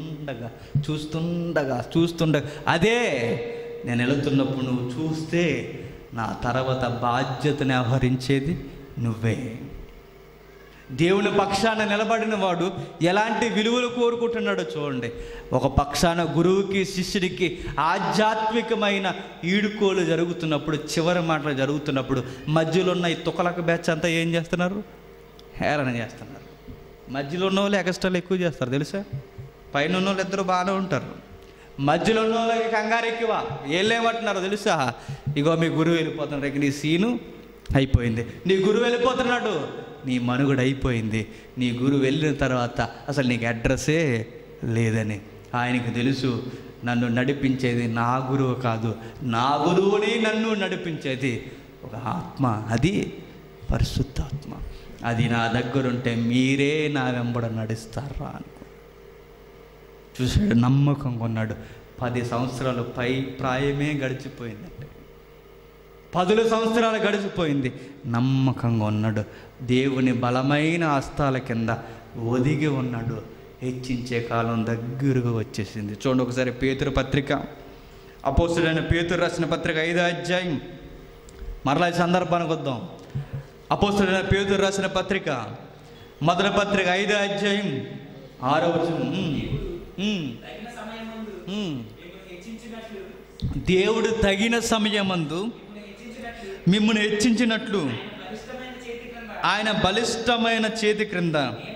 చూస్తుండగా అదే నేను వెళుతున్నప్పుడు నువ్వు చూస్తే నా తర్వాత బాధ్యతని వ్యవహరించేది నువ్వే. దేవుని పక్షాన నిలబడిన వాడు ఎలాంటి విలువలు కోరుకుంటున్నాడో చూడండి. ఒక పక్షాన గురువుకి శిష్యుడికి ఆధ్యాత్మికమైన ఈడుకోలు జరుగుతున్నప్పుడు, చివరి మాటలు జరుగుతున్నప్పుడు మధ్యలో ఉన్న ఈ తుకలక బ్యాచ్ అంతా ఏం చేస్తున్నారు? హేళన చేస్తున్నారు. మధ్యలో ఉన్న వాళ్ళు ఎక్స్ట్రాలు ఎక్కువ చేస్తారు తెలుసా? పైన ఉన్న వాళ్ళు ఇద్దరు బాగానే ఉంటారు, మధ్యలో ఉన్న వాళ్ళకి కంగారు ఎక్కువ. ఏళ్ళేమంటున్నారో తెలుసా? ఇగో మీ గురువు వెళ్ళిపోతున్నాడు, ఇక నీ సీను అయిపోయింది. నీ గురువు వెళ్ళిపోతున్నాడు, నీ మనుగడ అయిపోయింది. నీ గురువు వెళ్ళిన తర్వాత అసలు నీకు అడ్రస్సే లేదని ఆయనకు తెలుసు. నన్ను నడిపించేది నా గురువు కాదు, నా గురువుని నన్ను నడిపించేది ఒక ఆత్మ, అది పరిశుద్ధాత్మ. అది నా దగ్గరుంటే మీరే నా వెంబడ నడుస్తారా అనుకో. చూసాడు, నమ్మకంగా ఉన్నాడు. 10 సంవత్సరాలు పై ప్రాయమే గడిచిపోయిందంటే, 10 సంవత్సరాలు గడిచిపోయింది. నమ్మకంగా ఉన్నాడు. దేవుని బలమైన హస్తాల కింద ఒదిగి ఉన్నాడు. హెచ్చించే కాలం దగ్గరగా వచ్చేసింది. చూడండి ఒకసారి పేతురు పత్రిక, అపోస్తుడైన పేతురు రాసిన పత్రిక 5వ అధ్యాయం. మరలా ఈ సందర్భానికి వద్దాం. అపోస్తుడైన పేతురు రాసిన పత్రిక, మొదటి పత్రిక 5వ అధ్యాయం 6వ వచనం. దేవుడు తగిన సమయమందు మిమ్మల్ని హెచ్చించినట్లు ఆయన బలిష్టమైన చేతి క్రింద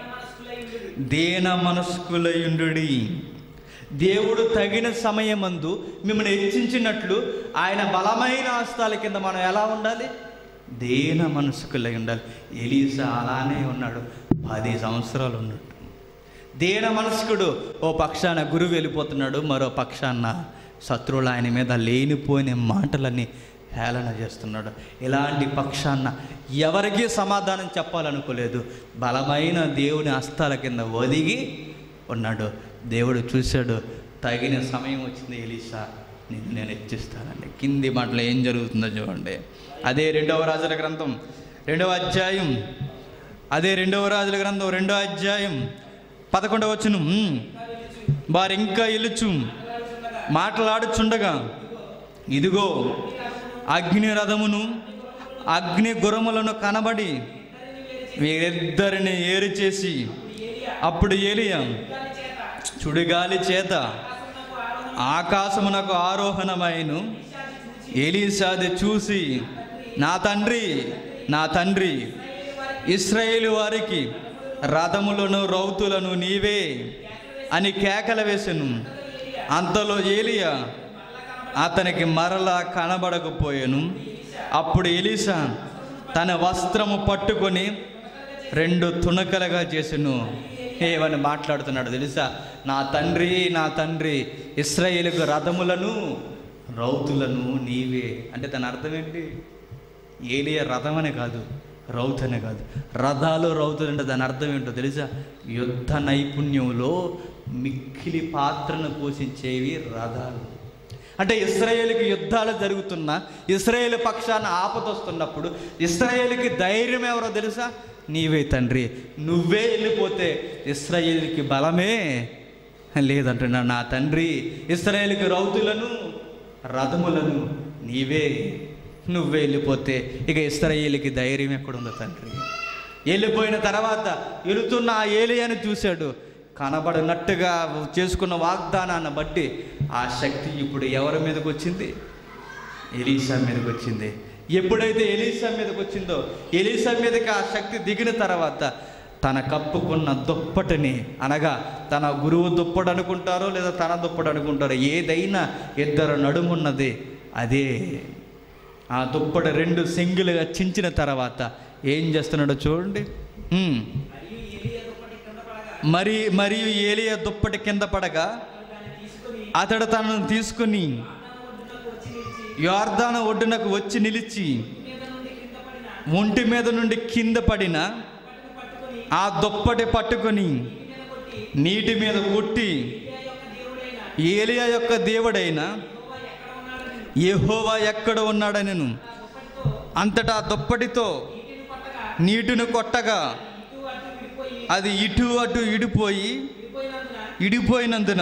దీన మనస్కులయుండుడి. దేవుడు తగిన సమయమందు మిమ్మల్ని హెచ్చించినట్లు ఆయన బలమైన హస్తాల కింద మనం ఎలా ఉండాలి? దీన మనస్కులై ఉండాలి. ఎలీషా అలానే ఉన్నాడు, 10 సంవత్సరాలు ఉన్నాడు. దీన మనస్కుడు. ఓ పక్షాన గురువు వెళ్ళిపోతున్నాడు, మరో పక్షాన శత్రువులు ఆయన మీద లేనిపోయిన మాటలన్నీ హేళన చేస్తున్నాడు. ఇలాంటి పక్షాన ఎవరికీ సమాధానం చెప్పాలనుకోలేదు. బలమైన దేవుని హస్తాల కింద ఒదిగి ఉన్నాడు. దేవుడు చూశాడు, తగిన సమయం వచ్చింది ఎలీషా, నేను హెచ్చిస్తానండి. కింది మాటలు ఏం జరుగుతుందో చూడండి. అదే 2వ రాజుల గ్రంథం 2వ అధ్యాయం, అదే 2వ రాజుల గ్రంథం 2వ అధ్యాయం 11వ వచనం. వారు ఇంకా ఎలుచు మాట్లాడుచుండగా ఇదిగో అగ్ని రథమును అగ్ని గుర్రములను కనబడి వీరిద్దరిని ఏరు చేసి, అప్పుడు ఏలియా చుడిగాలి చేత ఆకాశమునకు ఆరోహణమైను. ఎలీషాది చూసి, నా తండ్రి, నా తండ్రి, ఇశ్రాయేలు వారికి రథములను రౌతులను నీవే అని కేకలు వేసెను. అంతలో ఏలియా అతనికి మరలా కనబడకపోయాను. అప్పుడు ఎలీషా తన వస్త్రము పట్టుకొని 2 తునకలుగా చేసెను. ఏమని మాట్లాడుతున్నాడు తెలుసా? నా తండ్రి, నా తండ్రి, ఇశ్రాయేలుకు రథములను రౌతులను నీవే. అంటే దాని అర్థం ఏంటి? ఏలియా రథం అనే కాదు, రౌతు అనే కాదు, రథాలు రౌతులు అంటే దాని అర్థం ఏంటో తెలుసా? యుద్ధ నైపుణ్యంలో మిక్కిలి పాత్రను పోషించేవి రథాలు. అంటే ఇశ్రాయేలుకి యుద్ధాలు జరుగుతున్నా, ఇశ్రాయేలు పక్షాన ఆపదొస్తున్నప్పుడు ఇశ్రాయేలుకి ధైర్యం ఎవరో తెలుసా? నీవే తండ్రి. నువ్వే వెళ్ళిపోతే ఇశ్రాయేలుకి బలమే లేదంటున్నా. నా తండ్రి, ఇశ్రాయేలుకి రౌతులను రథములను నీవే, నువ్వే వెళ్ళిపోతే ఇక ఇశ్రాయేలుకి ధైర్యం ఎక్కడుందో తండ్రి. వెళ్ళిపోయిన తర్వాత వెళుతున్న ఆ ఏలియాను చూశాడు. కనబడినట్టుగా చేసుకున్న వాగ్దానాన్ని బట్టి ఆ శక్తి ఇప్పుడు ఎవరి మీదకి వచ్చింది? ఎలీషా మీదకి వచ్చింది. ఎప్పుడైతే ఎలీషా మీదకి వచ్చిందో, ఎలీషా మీదకి ఆ శక్తి దిగిన తర్వాత తన కప్పుకున్న దుప్పటిని, అనగా తన గురువు దుప్పటి అనుకుంటారో లేదా తన దుప్పటి అనుకుంటారో, ఏదైనా ఇద్దరు నడుమున్నది అదే. ఆ దుప్పటి 2 సెంగులుగా చించిన తర్వాత ఏం చేస్తున్నాడో చూడండి. మరియు ఏలియా దుప్పటి కింద పడగా అతడు తనను తీసుకుని యొర్దాను ఒడ్డునకు వచ్చి నిలిచి ఒంటి మీద నుండి కింద పడిన ఆ దుప్పటి పట్టుకొని నీటి మీద కొట్టి, ఏలియా యొక్క దేవుడైన యెహోవా ఎక్కడ ఉన్నాడనెను. అంతటా దుప్పటితో నీటిని కొట్టగా అది ఇటు అటు ఇడిపోయినందున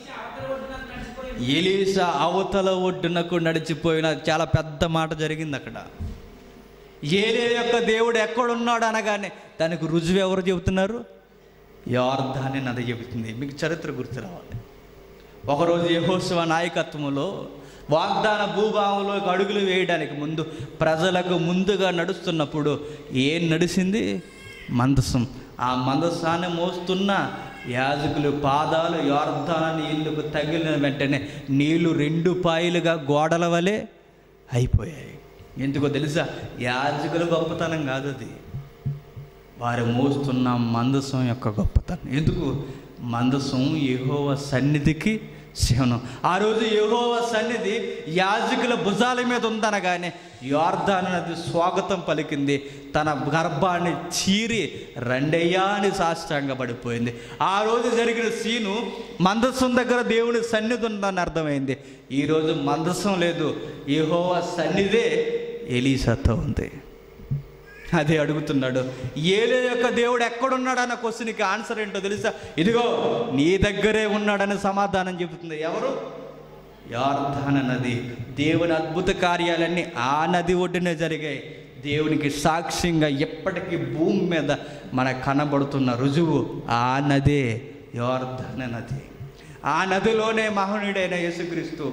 ఎలీషా అవతల ఒడ్డునకు నడిచిపోయిన. చాలా పెద్ద మాట జరిగింది అక్కడ. ఏలియా యొక్క దేవుడు ఎక్కడున్నాడు అనగానే దానికి రుజువు ఎవరు చెబుతున్నారు? యొర్దాను నది చెబుతుంది. మీకు చరిత్ర గుర్తు రావాలి. ఒకరోజు యెహోషువ నాయకత్వంలో వాగ్దాన భూభాగంలోకి అడుగులు వేయడానికి ముందు ప్రజలకు ముందుగా నడుస్తున్నప్పుడు ఏం నడిచింది? మందసం. ఆ మందసాన్ని మోస్తున్న యాజకులు పాదాలు యొర్దాను నీళ్లకు తగిలిన వెంటనే నీళ్లు 2 పాయలుగా గోడల వలె అయిపోయాయి. ఎందుకో తెలుసా? యాజకుల గొప్పతనం కాదు అది, వారు మోస్తున్న మందసం యొక్క గొప్పతనం. ఎందుకు? మందసం యెహోవా సన్నిధికి చిహ్నం. ఆ రోజు యెహోవా సన్నిధి యాజకుల భుజాల మీద ఉందనగానే యొర్దాను నది స్వాగతం పలికింది. తన గర్భాన్ని చీరి రెండయ్యా అని సాష్టాంగ పడిపోయింది. ఆ రోజు జరిగిన సీను మందసం దగ్గర దేవుని సన్నిధి ఉందని అర్థమైంది. ఈరోజు మందసం లేదు, యెహోవా సన్నిధే ఎలీషాతో ఉంది. అదే అడుగుతున్నాడు. ఏలియా యొక్క దేవుడు ఎక్కడున్నాడన్న క్వశ్చన్కి ఆన్సర్ ఏంటో తెలుసా? ఇదిగో నీ దగ్గరే ఉన్నాడని సమాధానం చెబుతుంది. ఎవరు? యొర్దాను నది. దేవుని అద్భుత కార్యాలన్నీ ఆ నది ఒడ్డునే జరిగాయి. దేవునికి సాక్ష్యంగా ఎప్పటికీ భూమి మీద మనకు కనబడుతున్న రుజువు ఆ నదే, యొర్దాను నది. ఆ నదిలోనే మహనీయుడైన యేసుక్రీస్తు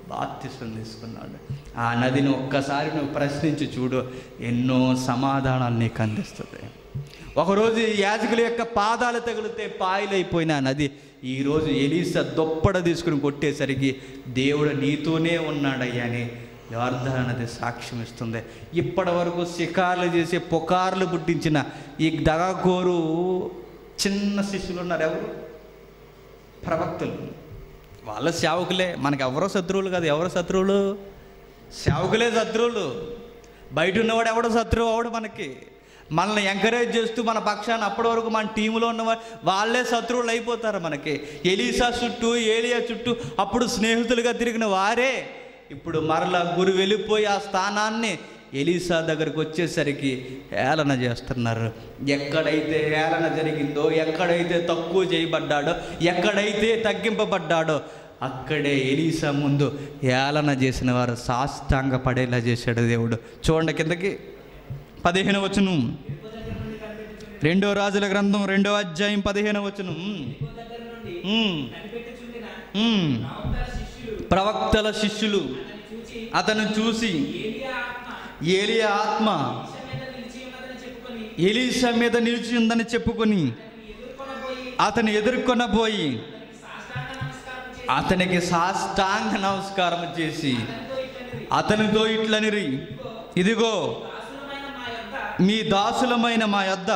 బాప్తిసం తీసుకున్నాడు. ఆ నదిని ఒక్కసారి నువ్వు ప్రశ్నించి చూడు, ఎన్నో సమాధానాలు నీకు అందిస్తుంది. ఒకరోజు యాజకుల యొక్క పాదాలు తగిలితే పాయలైపోయిన నది ఈరోజు ఎలీసా దుప్పడ తీసుకుని కొట్టేసరికి దేవుడు నీతోనే ఉన్నాడయ్యా అని యోర్దాను నది సాక్ష్యం ఇస్తుంది. ఇప్పటి వరకు షికార్లు చేసి పుకార్లు పుట్టించిన ఈ దగాకోరు చిన్న శిష్యులు ఉన్నారు. ఎవరు? ప్రవక్తలు. వాళ్ళ సేవకులే. మనకి ఎవరో శత్రువులు కాదు. ఎవరో శత్రువులు? సేవకులే శత్రువులు. బయట ఉన్నవాడు ఎవడో శత్రువు అవడు. మనల్ని ఎంకరేజ్ చేస్తూ మన పక్షాన్ని అప్పటి వరకు మన టీంలో ఉన్న వాళ్ళే శత్రువులు అయిపోతారు మనకి. ఎలీసా చుట్టూ, ఏలియా చుట్టూ అప్పుడు స్నేహితులుగా తిరిగిన వారే ఇప్పుడు మరలా గురు వెళ్ళిపోయి ఆ స్థానాన్ని ఎలీసా దగ్గరికి వచ్చేసరికి హేళన చేస్తున్నారు. ఎక్కడైతే హేళన జరిగిందో, ఎక్కడైతే తక్కువ చేయబడ్డాడో, ఎక్కడైతే తగ్గింపబడ్డాడో అక్కడే ఎలీసా ముందు హేళన చేసిన వారు సాష్టాంగ పడేలా చేశాడు దేవుడు. చూడండి కిందకి 15వ వచనం, 2వ రాజుల గ్రంథం 2వ అధ్యాయం 15వ వచనం. ప్రవక్తల శిష్యులు అతను చూసి ఏలియా ఆత్మ ఎలీసా మీద నిలిచి ఉందని చెప్పుకొని అతను ఎదుర్కొనబోయి అతనికి సాష్టాంగ నమస్కారం చేసి అతనితో ఇట్లనిరి, ఇదిగో మీ దాసులమైన మా యొద్ద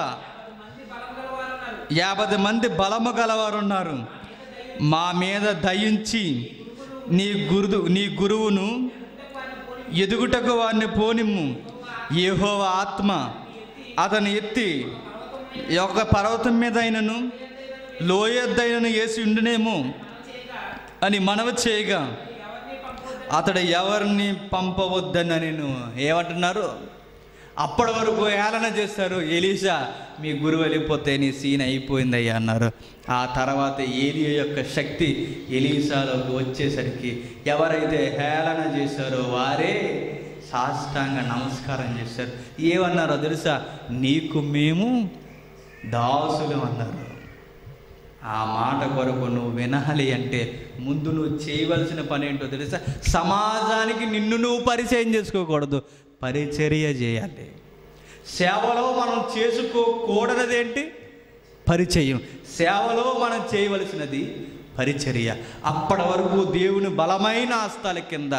50 మంది బలము గలవారున్నారు. మా మీద దయించి నీ గురువును ఎదుగుటకు వారిని పోనిమ్ము. యెహోవా ఆత్మ అతను ఎత్తి ఒక పర్వతం మీద అయినను లోయద్దైనను వేసి ఉండునేమో అని మనవి చేయగా అతడు ఎవరిని పంపవద్దని నేను ఏమంటున్నారు? అప్పటి వరకు హేళన చేస్తారు. ఎలీసా మీ గురువు వెళ్ళిపోతే నీ సీన్ అయిపోయిందయ్యా అన్నారు. ఆ తర్వాత ఏలియా యొక్క శక్తి ఎలీసాలోకి వచ్చేసరికి ఎవరైతే హేళన చేశారో వారే సాష్టాంగ నమస్కారం చేశారు. ఏమన్నారో తెలుసా? నీకు మేము దాసులు అన్నారు. ఆ మాట కొరకు నువ్వు వినాలి అంటే ముందు నువ్వు చేయవలసిన పని ఏంటో తెలుసా? సమాజానికి నిన్ను నువ్వు పరిచయం చేసుకోకూడదు, పరిచర్య చేయాలి. సేవలో మనం చేసుకోకూడనిదేంటి? పరిచయం. సేవలో మనం చేయవలసినది పరిచర్య. అప్పటి వరకు దేవుని బలమైన హస్తాల కింద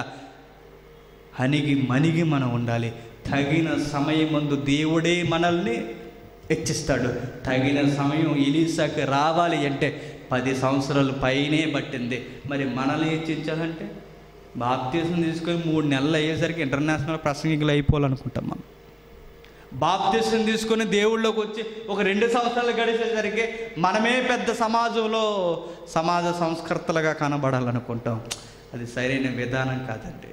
మణిగి మనం ఉండాలి. తగిన సమయమందు దేవుడే మనల్ని హెచ్చిస్తాడు. తగిన సమయం ఎలీసాకి రావాలి అంటే 10 సంవత్సరాలు పైనే పట్టింది. మరి మనల్ని హెచ్చించాలంటే బాప్తీసం తీసుకొని 3 నెలలు అయ్యేసరికి ఇంటర్నేషనల్ ప్రసంగికులు అయిపోవాలనుకుంటాం మనం. బాప్తీసం తీసుకొని దేవుళ్ళలోకి వచ్చి ఒక 2 సంవత్సరాలు గడిచేసరికి మనమే పెద్ద సమాజంలో సమాజ సంస్కర్తలుగా కనబడాలనుకుంటాం. అది సరైన విధానం కాదండి.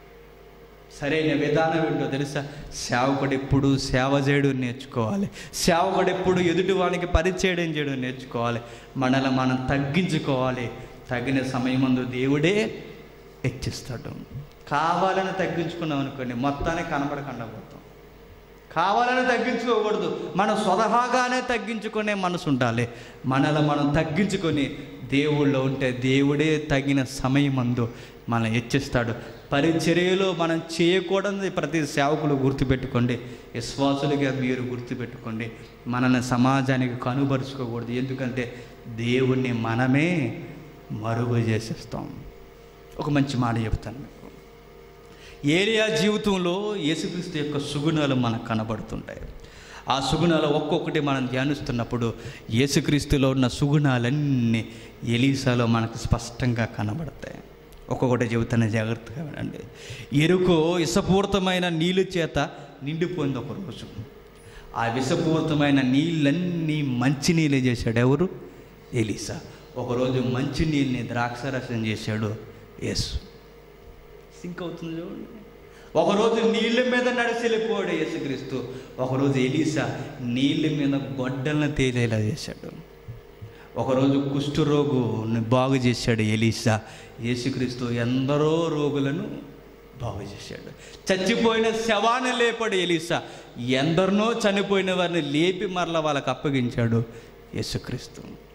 సరైన విధానం ఏంటో తెలుసా? సేవకుడు ఎప్పుడు సేవ చేయడం నేర్చుకోవాలి. సేవకుడు ఎప్పుడు ఎదుటివానికి పరిచయం చేయడం నేర్చుకోవాలి. మనల్ని మనం తగ్గించుకోవాలి. తగిన సమయమందు దేవుడే హెచ్చిస్తాడు. కావాలని తగ్గించుకున్నాం అనుకోండి, మొత్తానికి కనబడకుండా పోతాం. కావాలని తగ్గించుకోకూడదు. మనం స్వతహాగానే తగ్గించుకునే మనసు ఉండాలి. మనల్ని మనం తగ్గించుకొని దేవుళ్ళో ఉంటే దేవుడే తగిన సమయమందు మనం హెచ్చిస్తాడు. పరిచర్యలో మనం చేయకూడదు. ప్రతి సేవకులు గుర్తుపెట్టుకోండి, విశ్వాసులుగా మీరు గుర్తుపెట్టుకోండి. మనల్ని సమాజానికి కనుబరుచుకోకూడదు. ఎందుకంటే దేవుణ్ణి మనమే మరుగు చేసేస్తాం. ఒక మంచి మాట చెప్తాను మీకు. ఏలియా జీవితంలో యేసుక్రీస్తు యొక్క సుగుణాలు మనకు కనబడుతుంటాయి. ఆ సుగుణాలు ఒక్కొక్కటి మనం ధ్యానిస్తున్నప్పుడు యేసుక్రీస్తులో ఉన్న సుగుణాలన్నీ ఎలీసాలో మనకు స్పష్టంగా కనబడతాయి. ఒక్కొక్కటి చెబుతానే, జాగ్రత్తగా వినండి. ఎరుకో విషపూరితమైన నీళ్ళ చేత నిండిపోయింది ఒకరోజు. ఆ విషపూరితమైన నీళ్ళన్నీ మంచినీళ్ళు చేశాడు ఎవరు? ఎలీసా. ఒకరోజు మంచినీళ్ళని ద్రాక్షరసం చేశాడు యేసు. సింక్ అవుతుంది చూడండి. ఒకరోజు నీళ్ళ మీద నడిచి వెళ్ళిపోయాడు యేసుక్రీస్తు. ఒకరోజు ఎలీసా నీళ్ళ మీద గొడ్డలను తేలేలా చేశాడు. ఒకరోజు కుష్ఠరోగుని బాగు చేశాడు ఎలీసా. యేసుక్రీస్తు ఎందరో రోగులను బాగు చేశాడు. చచ్చిపోయిన శవాన్ని లేపాడు ఎలీసా. ఎందరినో చనిపోయిన వారిని లేపి మరలా వాళ్ళకి అప్పగించాడు యేసుక్రీస్తు.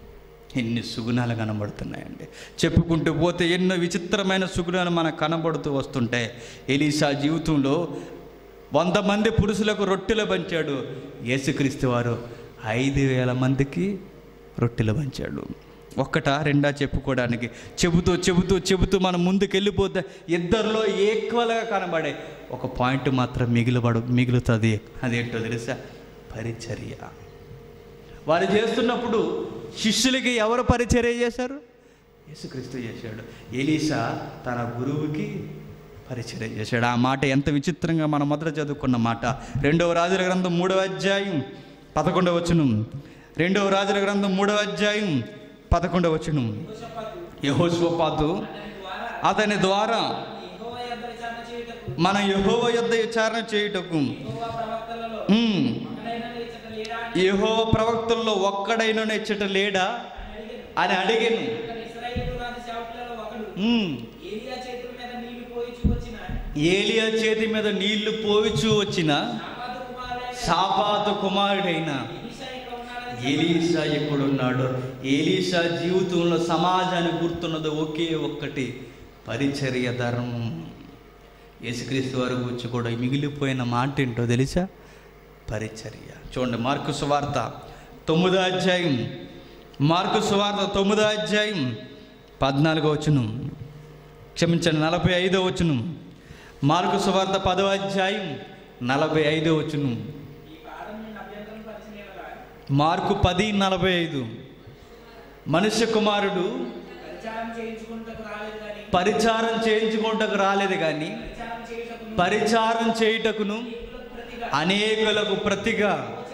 ఎన్ని సుగుణాలు కనబడుతున్నాయండి. చెప్పుకుంటూ పోతే ఎన్నో విచిత్రమైన సుగుణాలు మనకు కనబడుతూ వస్తుంటాయి. ఎలీషా జీవితంలో 100 మంది పురుషులకు రొట్టెలు పంచాడు. యేసుక్రీస్తు వారు 5,000 మందికి రొట్టెలు పంచాడు. ఒక్కటా రెండా చెప్పుకోవడానికి చెబుతూ చెబుతూ చెబుతూ మనం ముందుకు వెళ్ళిపోతే ఇద్దరిలో ఈక్వల్గా కనబడే ఒక పాయింట్ మాత్రం మిగులుతుంది. అదేంటో తెలుసా? పరిచర్య. వారు చేస్తున్నప్పుడు శిష్యులకి ఎవరు పరిచర్య చేశారు? యేసుక్రీస్తు చేశాడు. ఎలీషా తన గురువుకి పరిచర్య చేశాడు. ఆ మాట ఎంత విచిత్రంగా మనం మొదట చదువుకున్న మాట. 2వ రాజుల గ్రంథం 3వ అధ్యాయం 11వ వచనం. 2వ రాజుల గ్రంథం 3వ అధ్యాయం 11వ వచనం. యెహోషాపాతు అతని ద్వారా మన యెహోవా యొద్ద విచారణ చేయుటకు యెహోవా ప్రవక్తల్లో ఒక్కడైనా ఇచ్చట లేడా అని అడిగాను. ఏలియా చేతి మీద నీళ్లు పోయిచూ వచ్చిన షాపాతు కుమారుడైన ఎలీషా ఎక్కడున్నాడు? ఎలీషా జీవితంలో సమాజానికి గుర్తున్నది ఒకే ఒక్కటి, పరిచర్య ధర్మం. యేసుక్రీస్తు వారి గురించి కూడా మిగిలిపోయిన మాట ఏంటో తెలుసా? పరిచర్య. చూడండి, మార్కు సువార్త 9వ అధ్యాయం, మార్కు సువార్త 9వ అధ్యాయం 14వ వచనం, క్షమించండి 45వ వచనం. మార్కు సువార్త 10వ అధ్యాయం 45వ వచనం. మార్కు 10:45. మనుష్య కుమారుడు పరిచారం చేయించుకుంటకు రాలేదు కానీ పరిచారం చేయుటకును అనేకులకు ప్రతిగా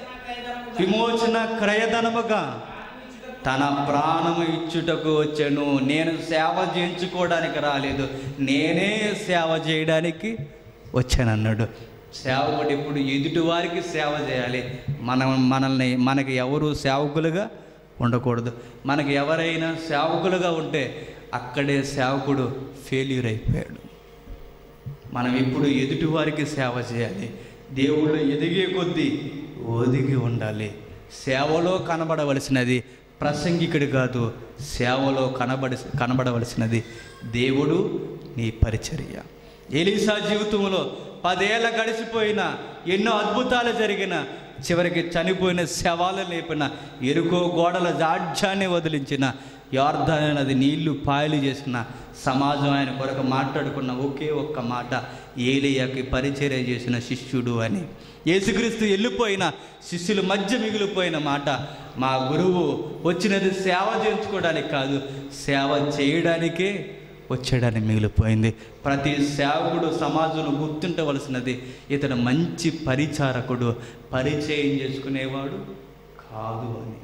విమోచన క్రయధనముగా తన ప్రాణము ఇచ్చుటకు వచ్చాను. నేను సేవ చేయించుకోవడానికి రాలేదు, నేనే సేవ చేయడానికి వచ్చానన్నాడు. సేవకుడు ఇప్పుడు ఎదుటి వారికి సేవ చేయాలి. మనకి ఎవరు సేవకులుగా ఉండకూడదు. మనకి ఎవరైనా సేవకులుగా ఉంటే అక్కడే సేవకుడు ఫెయిల్యూర్ అయిపోయాడు. మనం ఇప్పుడు ఎదుటి వారికి సేవ చేయాలి. దేవుళ్ళు ఎదిగే కొద్దీ ఒదిగి ఉండాలి. సేవలో కనబడవలసినది ప్రసంగికుడు కాదు, సేవలో కనబడవలసినది దేవుడు, నీ పరిచర్య. ఎలీషా జీవితంలో 10 ఏళ్ళ గడిచిపోయిన, ఎన్నో అద్భుతాలు జరిగిన, చివరికి చనిపోయిన శవాలు లేపిన, ఎరుకో గోడల జాడ్యాన్ని వదిలించిన, యోర్దాను నది నీళ్లు పాయలు చేసిన, సమాజం ఆయన కొరకు మాట్లాడుకున్న ఒకే ఒక్క మాట, ఏలీయాకి పరిచర్య చేసిన శిష్యుడు అని. యేసుక్రీస్తు వెళ్ళిపోయిన శిష్యుల మధ్య మిగిలిపోయిన మాట, మా గురువు వచ్చినది సేవ చేయించుకోవడానికి కాదు, సేవ చేయడానికే వచ్చాడని మిగిలిపోయింది. ప్రతి సేవకుడు సమాజంలో గుర్తుండవలసినది, ఇతడు మంచి పరిచారకుడు, పరిచయం చేసుకునేవాడు కాదు అని.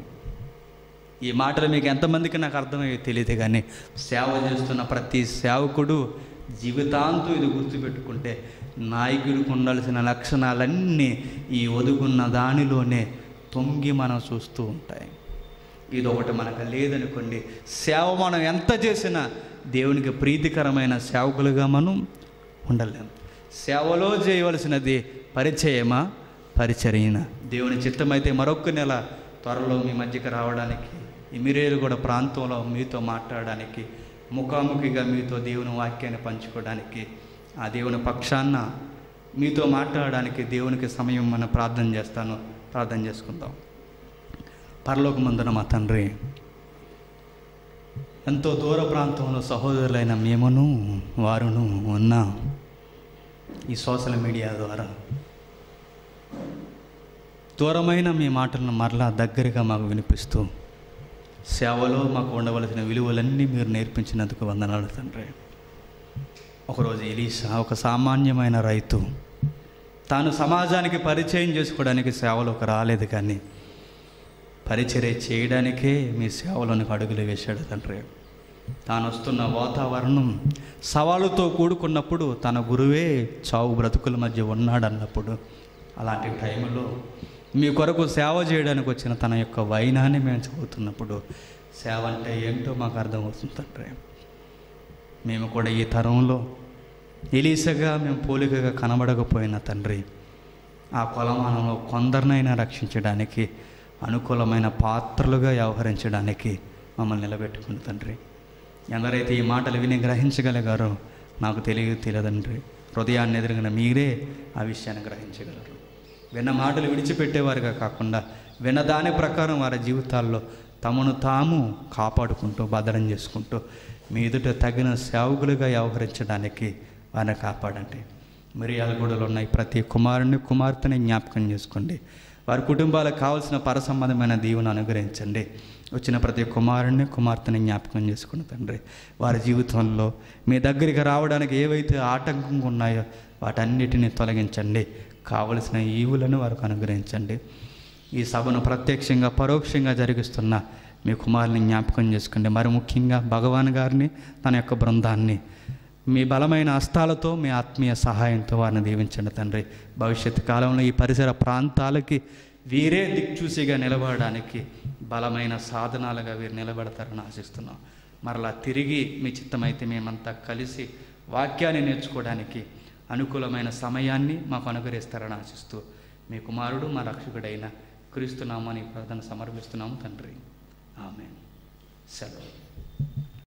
ఈ మాటలు మీకు ఎంతమందికి నాకు అర్థమయ్యో తెలియదు, కానీ సేవ చేస్తున్న ప్రతి సేవకుడు జీవితాంతం ఇది గుర్తుపెట్టుకుంటే నాయకుడికి ఉండాల్సిన లక్షణాలన్నీ ఈ ఒదుగున్న దానిలోనే తొంగి మనం చూస్తూ ఉంటాయి. ఇది ఒకటి మనకు లేదనుకోండి, సేవ మనం ఎంత చేసినా దేవునికి ప్రీతికరమైన సేవకులుగా మనం ఉండలేం. సేవలో చేయవలసినది పరిచయమా, పరిచర్యనా? దేవుని చిత్తమైతే మరొక నెల త్వరలో మీ మధ్యకి రావడానికి, ఈ మిర్యాలగూడ ప్రాంతంలో మీతో మాట్లాడడానికి, ముఖాముఖిగా మీతో దేవుని వాక్యాన్ని పంచుకోవడానికి, ఆ దేవుని పక్షాన మీతో మాట్లాడడానికి దేవునికి సమయం మనం ప్రార్థన చేసుకుందాం. పరలోకమందున మా తండ్రి, ఎంతో దూర ప్రాంతంలో సహోదరులైన మేమును వారును ఉన్న ఈ సోషల్ మీడియా ద్వారా దూరమైన మీ మాటలను మరలా దగ్గరగా మాకు వినిపిస్తూ సేవలో మాకు ఉండవలసిన విలువలన్నీ మీరు నేర్పించినందుకు వందనాలు తండ్రి. ఒకరోజు ఎలీషా, ఒక సామాన్యమైన రైతు, తాను సమాజానికి పరిచయం చేసుకోవడానికి సేవలోకి రాలేదు, కానీ పరిచర్య చేయడానికే మీ సేవలోనికి అడుగులు వేశాడు తండ్రి. తాను వస్తున్న వాతావరణం సవాలుతో కూడుకున్నప్పుడు, తన గురువే చావు బ్రతుకుల మధ్య ఉన్నాడన్నప్పుడు, అలాంటి టైంలో మీ కొరకు సేవ చేయడానికి వచ్చిన తన యొక్క వైనాన్ని మేము చదువుతున్నప్పుడు, సేవ అంటే ఏంటో మాకు అర్థమవుతుంది తండ్రి. మేము కూడా ఈ తరంలో ఎలీషాగా మేము పోలికగా కనబడకపోయినా తండ్రి, ఆ కొలమానంలో కొందరినైనా రక్షించడానికి, అనుకూలమైన పాత్రలుగా వ్యవహరించడానికి మమ్మల్ని నిలబెట్టుకుని తండ్రి. ఎందరైతే ఈ మాటలు విని గ్రహించగలిగారో నాకు తెలియదండ్రి. హృదయాన్ని ఎదురుగిన మీరే ఆ విషయాన్ని గ్రహించగలరు. విన్న మాటలు విడిచిపెట్టేవారుగా కాకుండా విన్న దాని ప్రకారం వారి జీవితాల్లో తమను తాము కాపాడుకుంటూ భద్రం చేసుకుంటూ మీ ఎదుట తగిన సేవకులుగా వ్యవహరించడానికి వారిని కాపాడండి. మిరియాలగూడలో ఉన్న ప్రతి కుమారుని కుమార్తెని జ్ఞాపకం చేసుకోండి. వారి కుటుంబాలకు కావాల్సిన పరసంబంధమైన దీవెన అనుగ్రహించండి. వచ్చిన ప్రతి కుమారుని కుమార్తెని జ్ఞాపకం చేసుకుని తండ్రి, వారి జీవితంలో మీ దగ్గరికి రావడానికి ఏవైతే ఆటంకంగా ఉన్నాయో వాటన్నిటిని తొలగించండి. కావలసిన ఈవులను వారికి అనుగ్రహించండి. ఈ సభను ప్రత్యక్షంగా పరోక్షంగా జరిగిస్తున్న మీ కుమారుని జ్ఞాపకం చేసుకోండి. మరి ముఖ్యంగా భగవాన్ గారిని, తన యొక్క బృందాన్ని మీ బలమైన హస్తాలతో, మీ ఆత్మీయ సహాయంతో వారిని దీవించండి తండ్రి. భవిష్యత్తు కాలంలో ఈ పరిసర ప్రాంతాలకి వీరే దిక్చూసిగా నిలబడడానికి బలమైన సాధనాలుగా వీరు నిలబడతారని ఆశిస్తున్నాం. మరలా తిరిగి మీ చిత్తమైతే మేమంతా కలిసి వాక్యాన్ని నేర్చుకోవడానికి అనుకూలమైన సమయాన్ని మాకు అనుగ్రహిస్తారని ఆశిస్తూ మీ కుమారుడు మా రక్షకుడైన క్రీస్తు నామమున ప్రార్థన సమర్పిస్తున్నాము తండ్రి. ఆమేన్. సెలవు.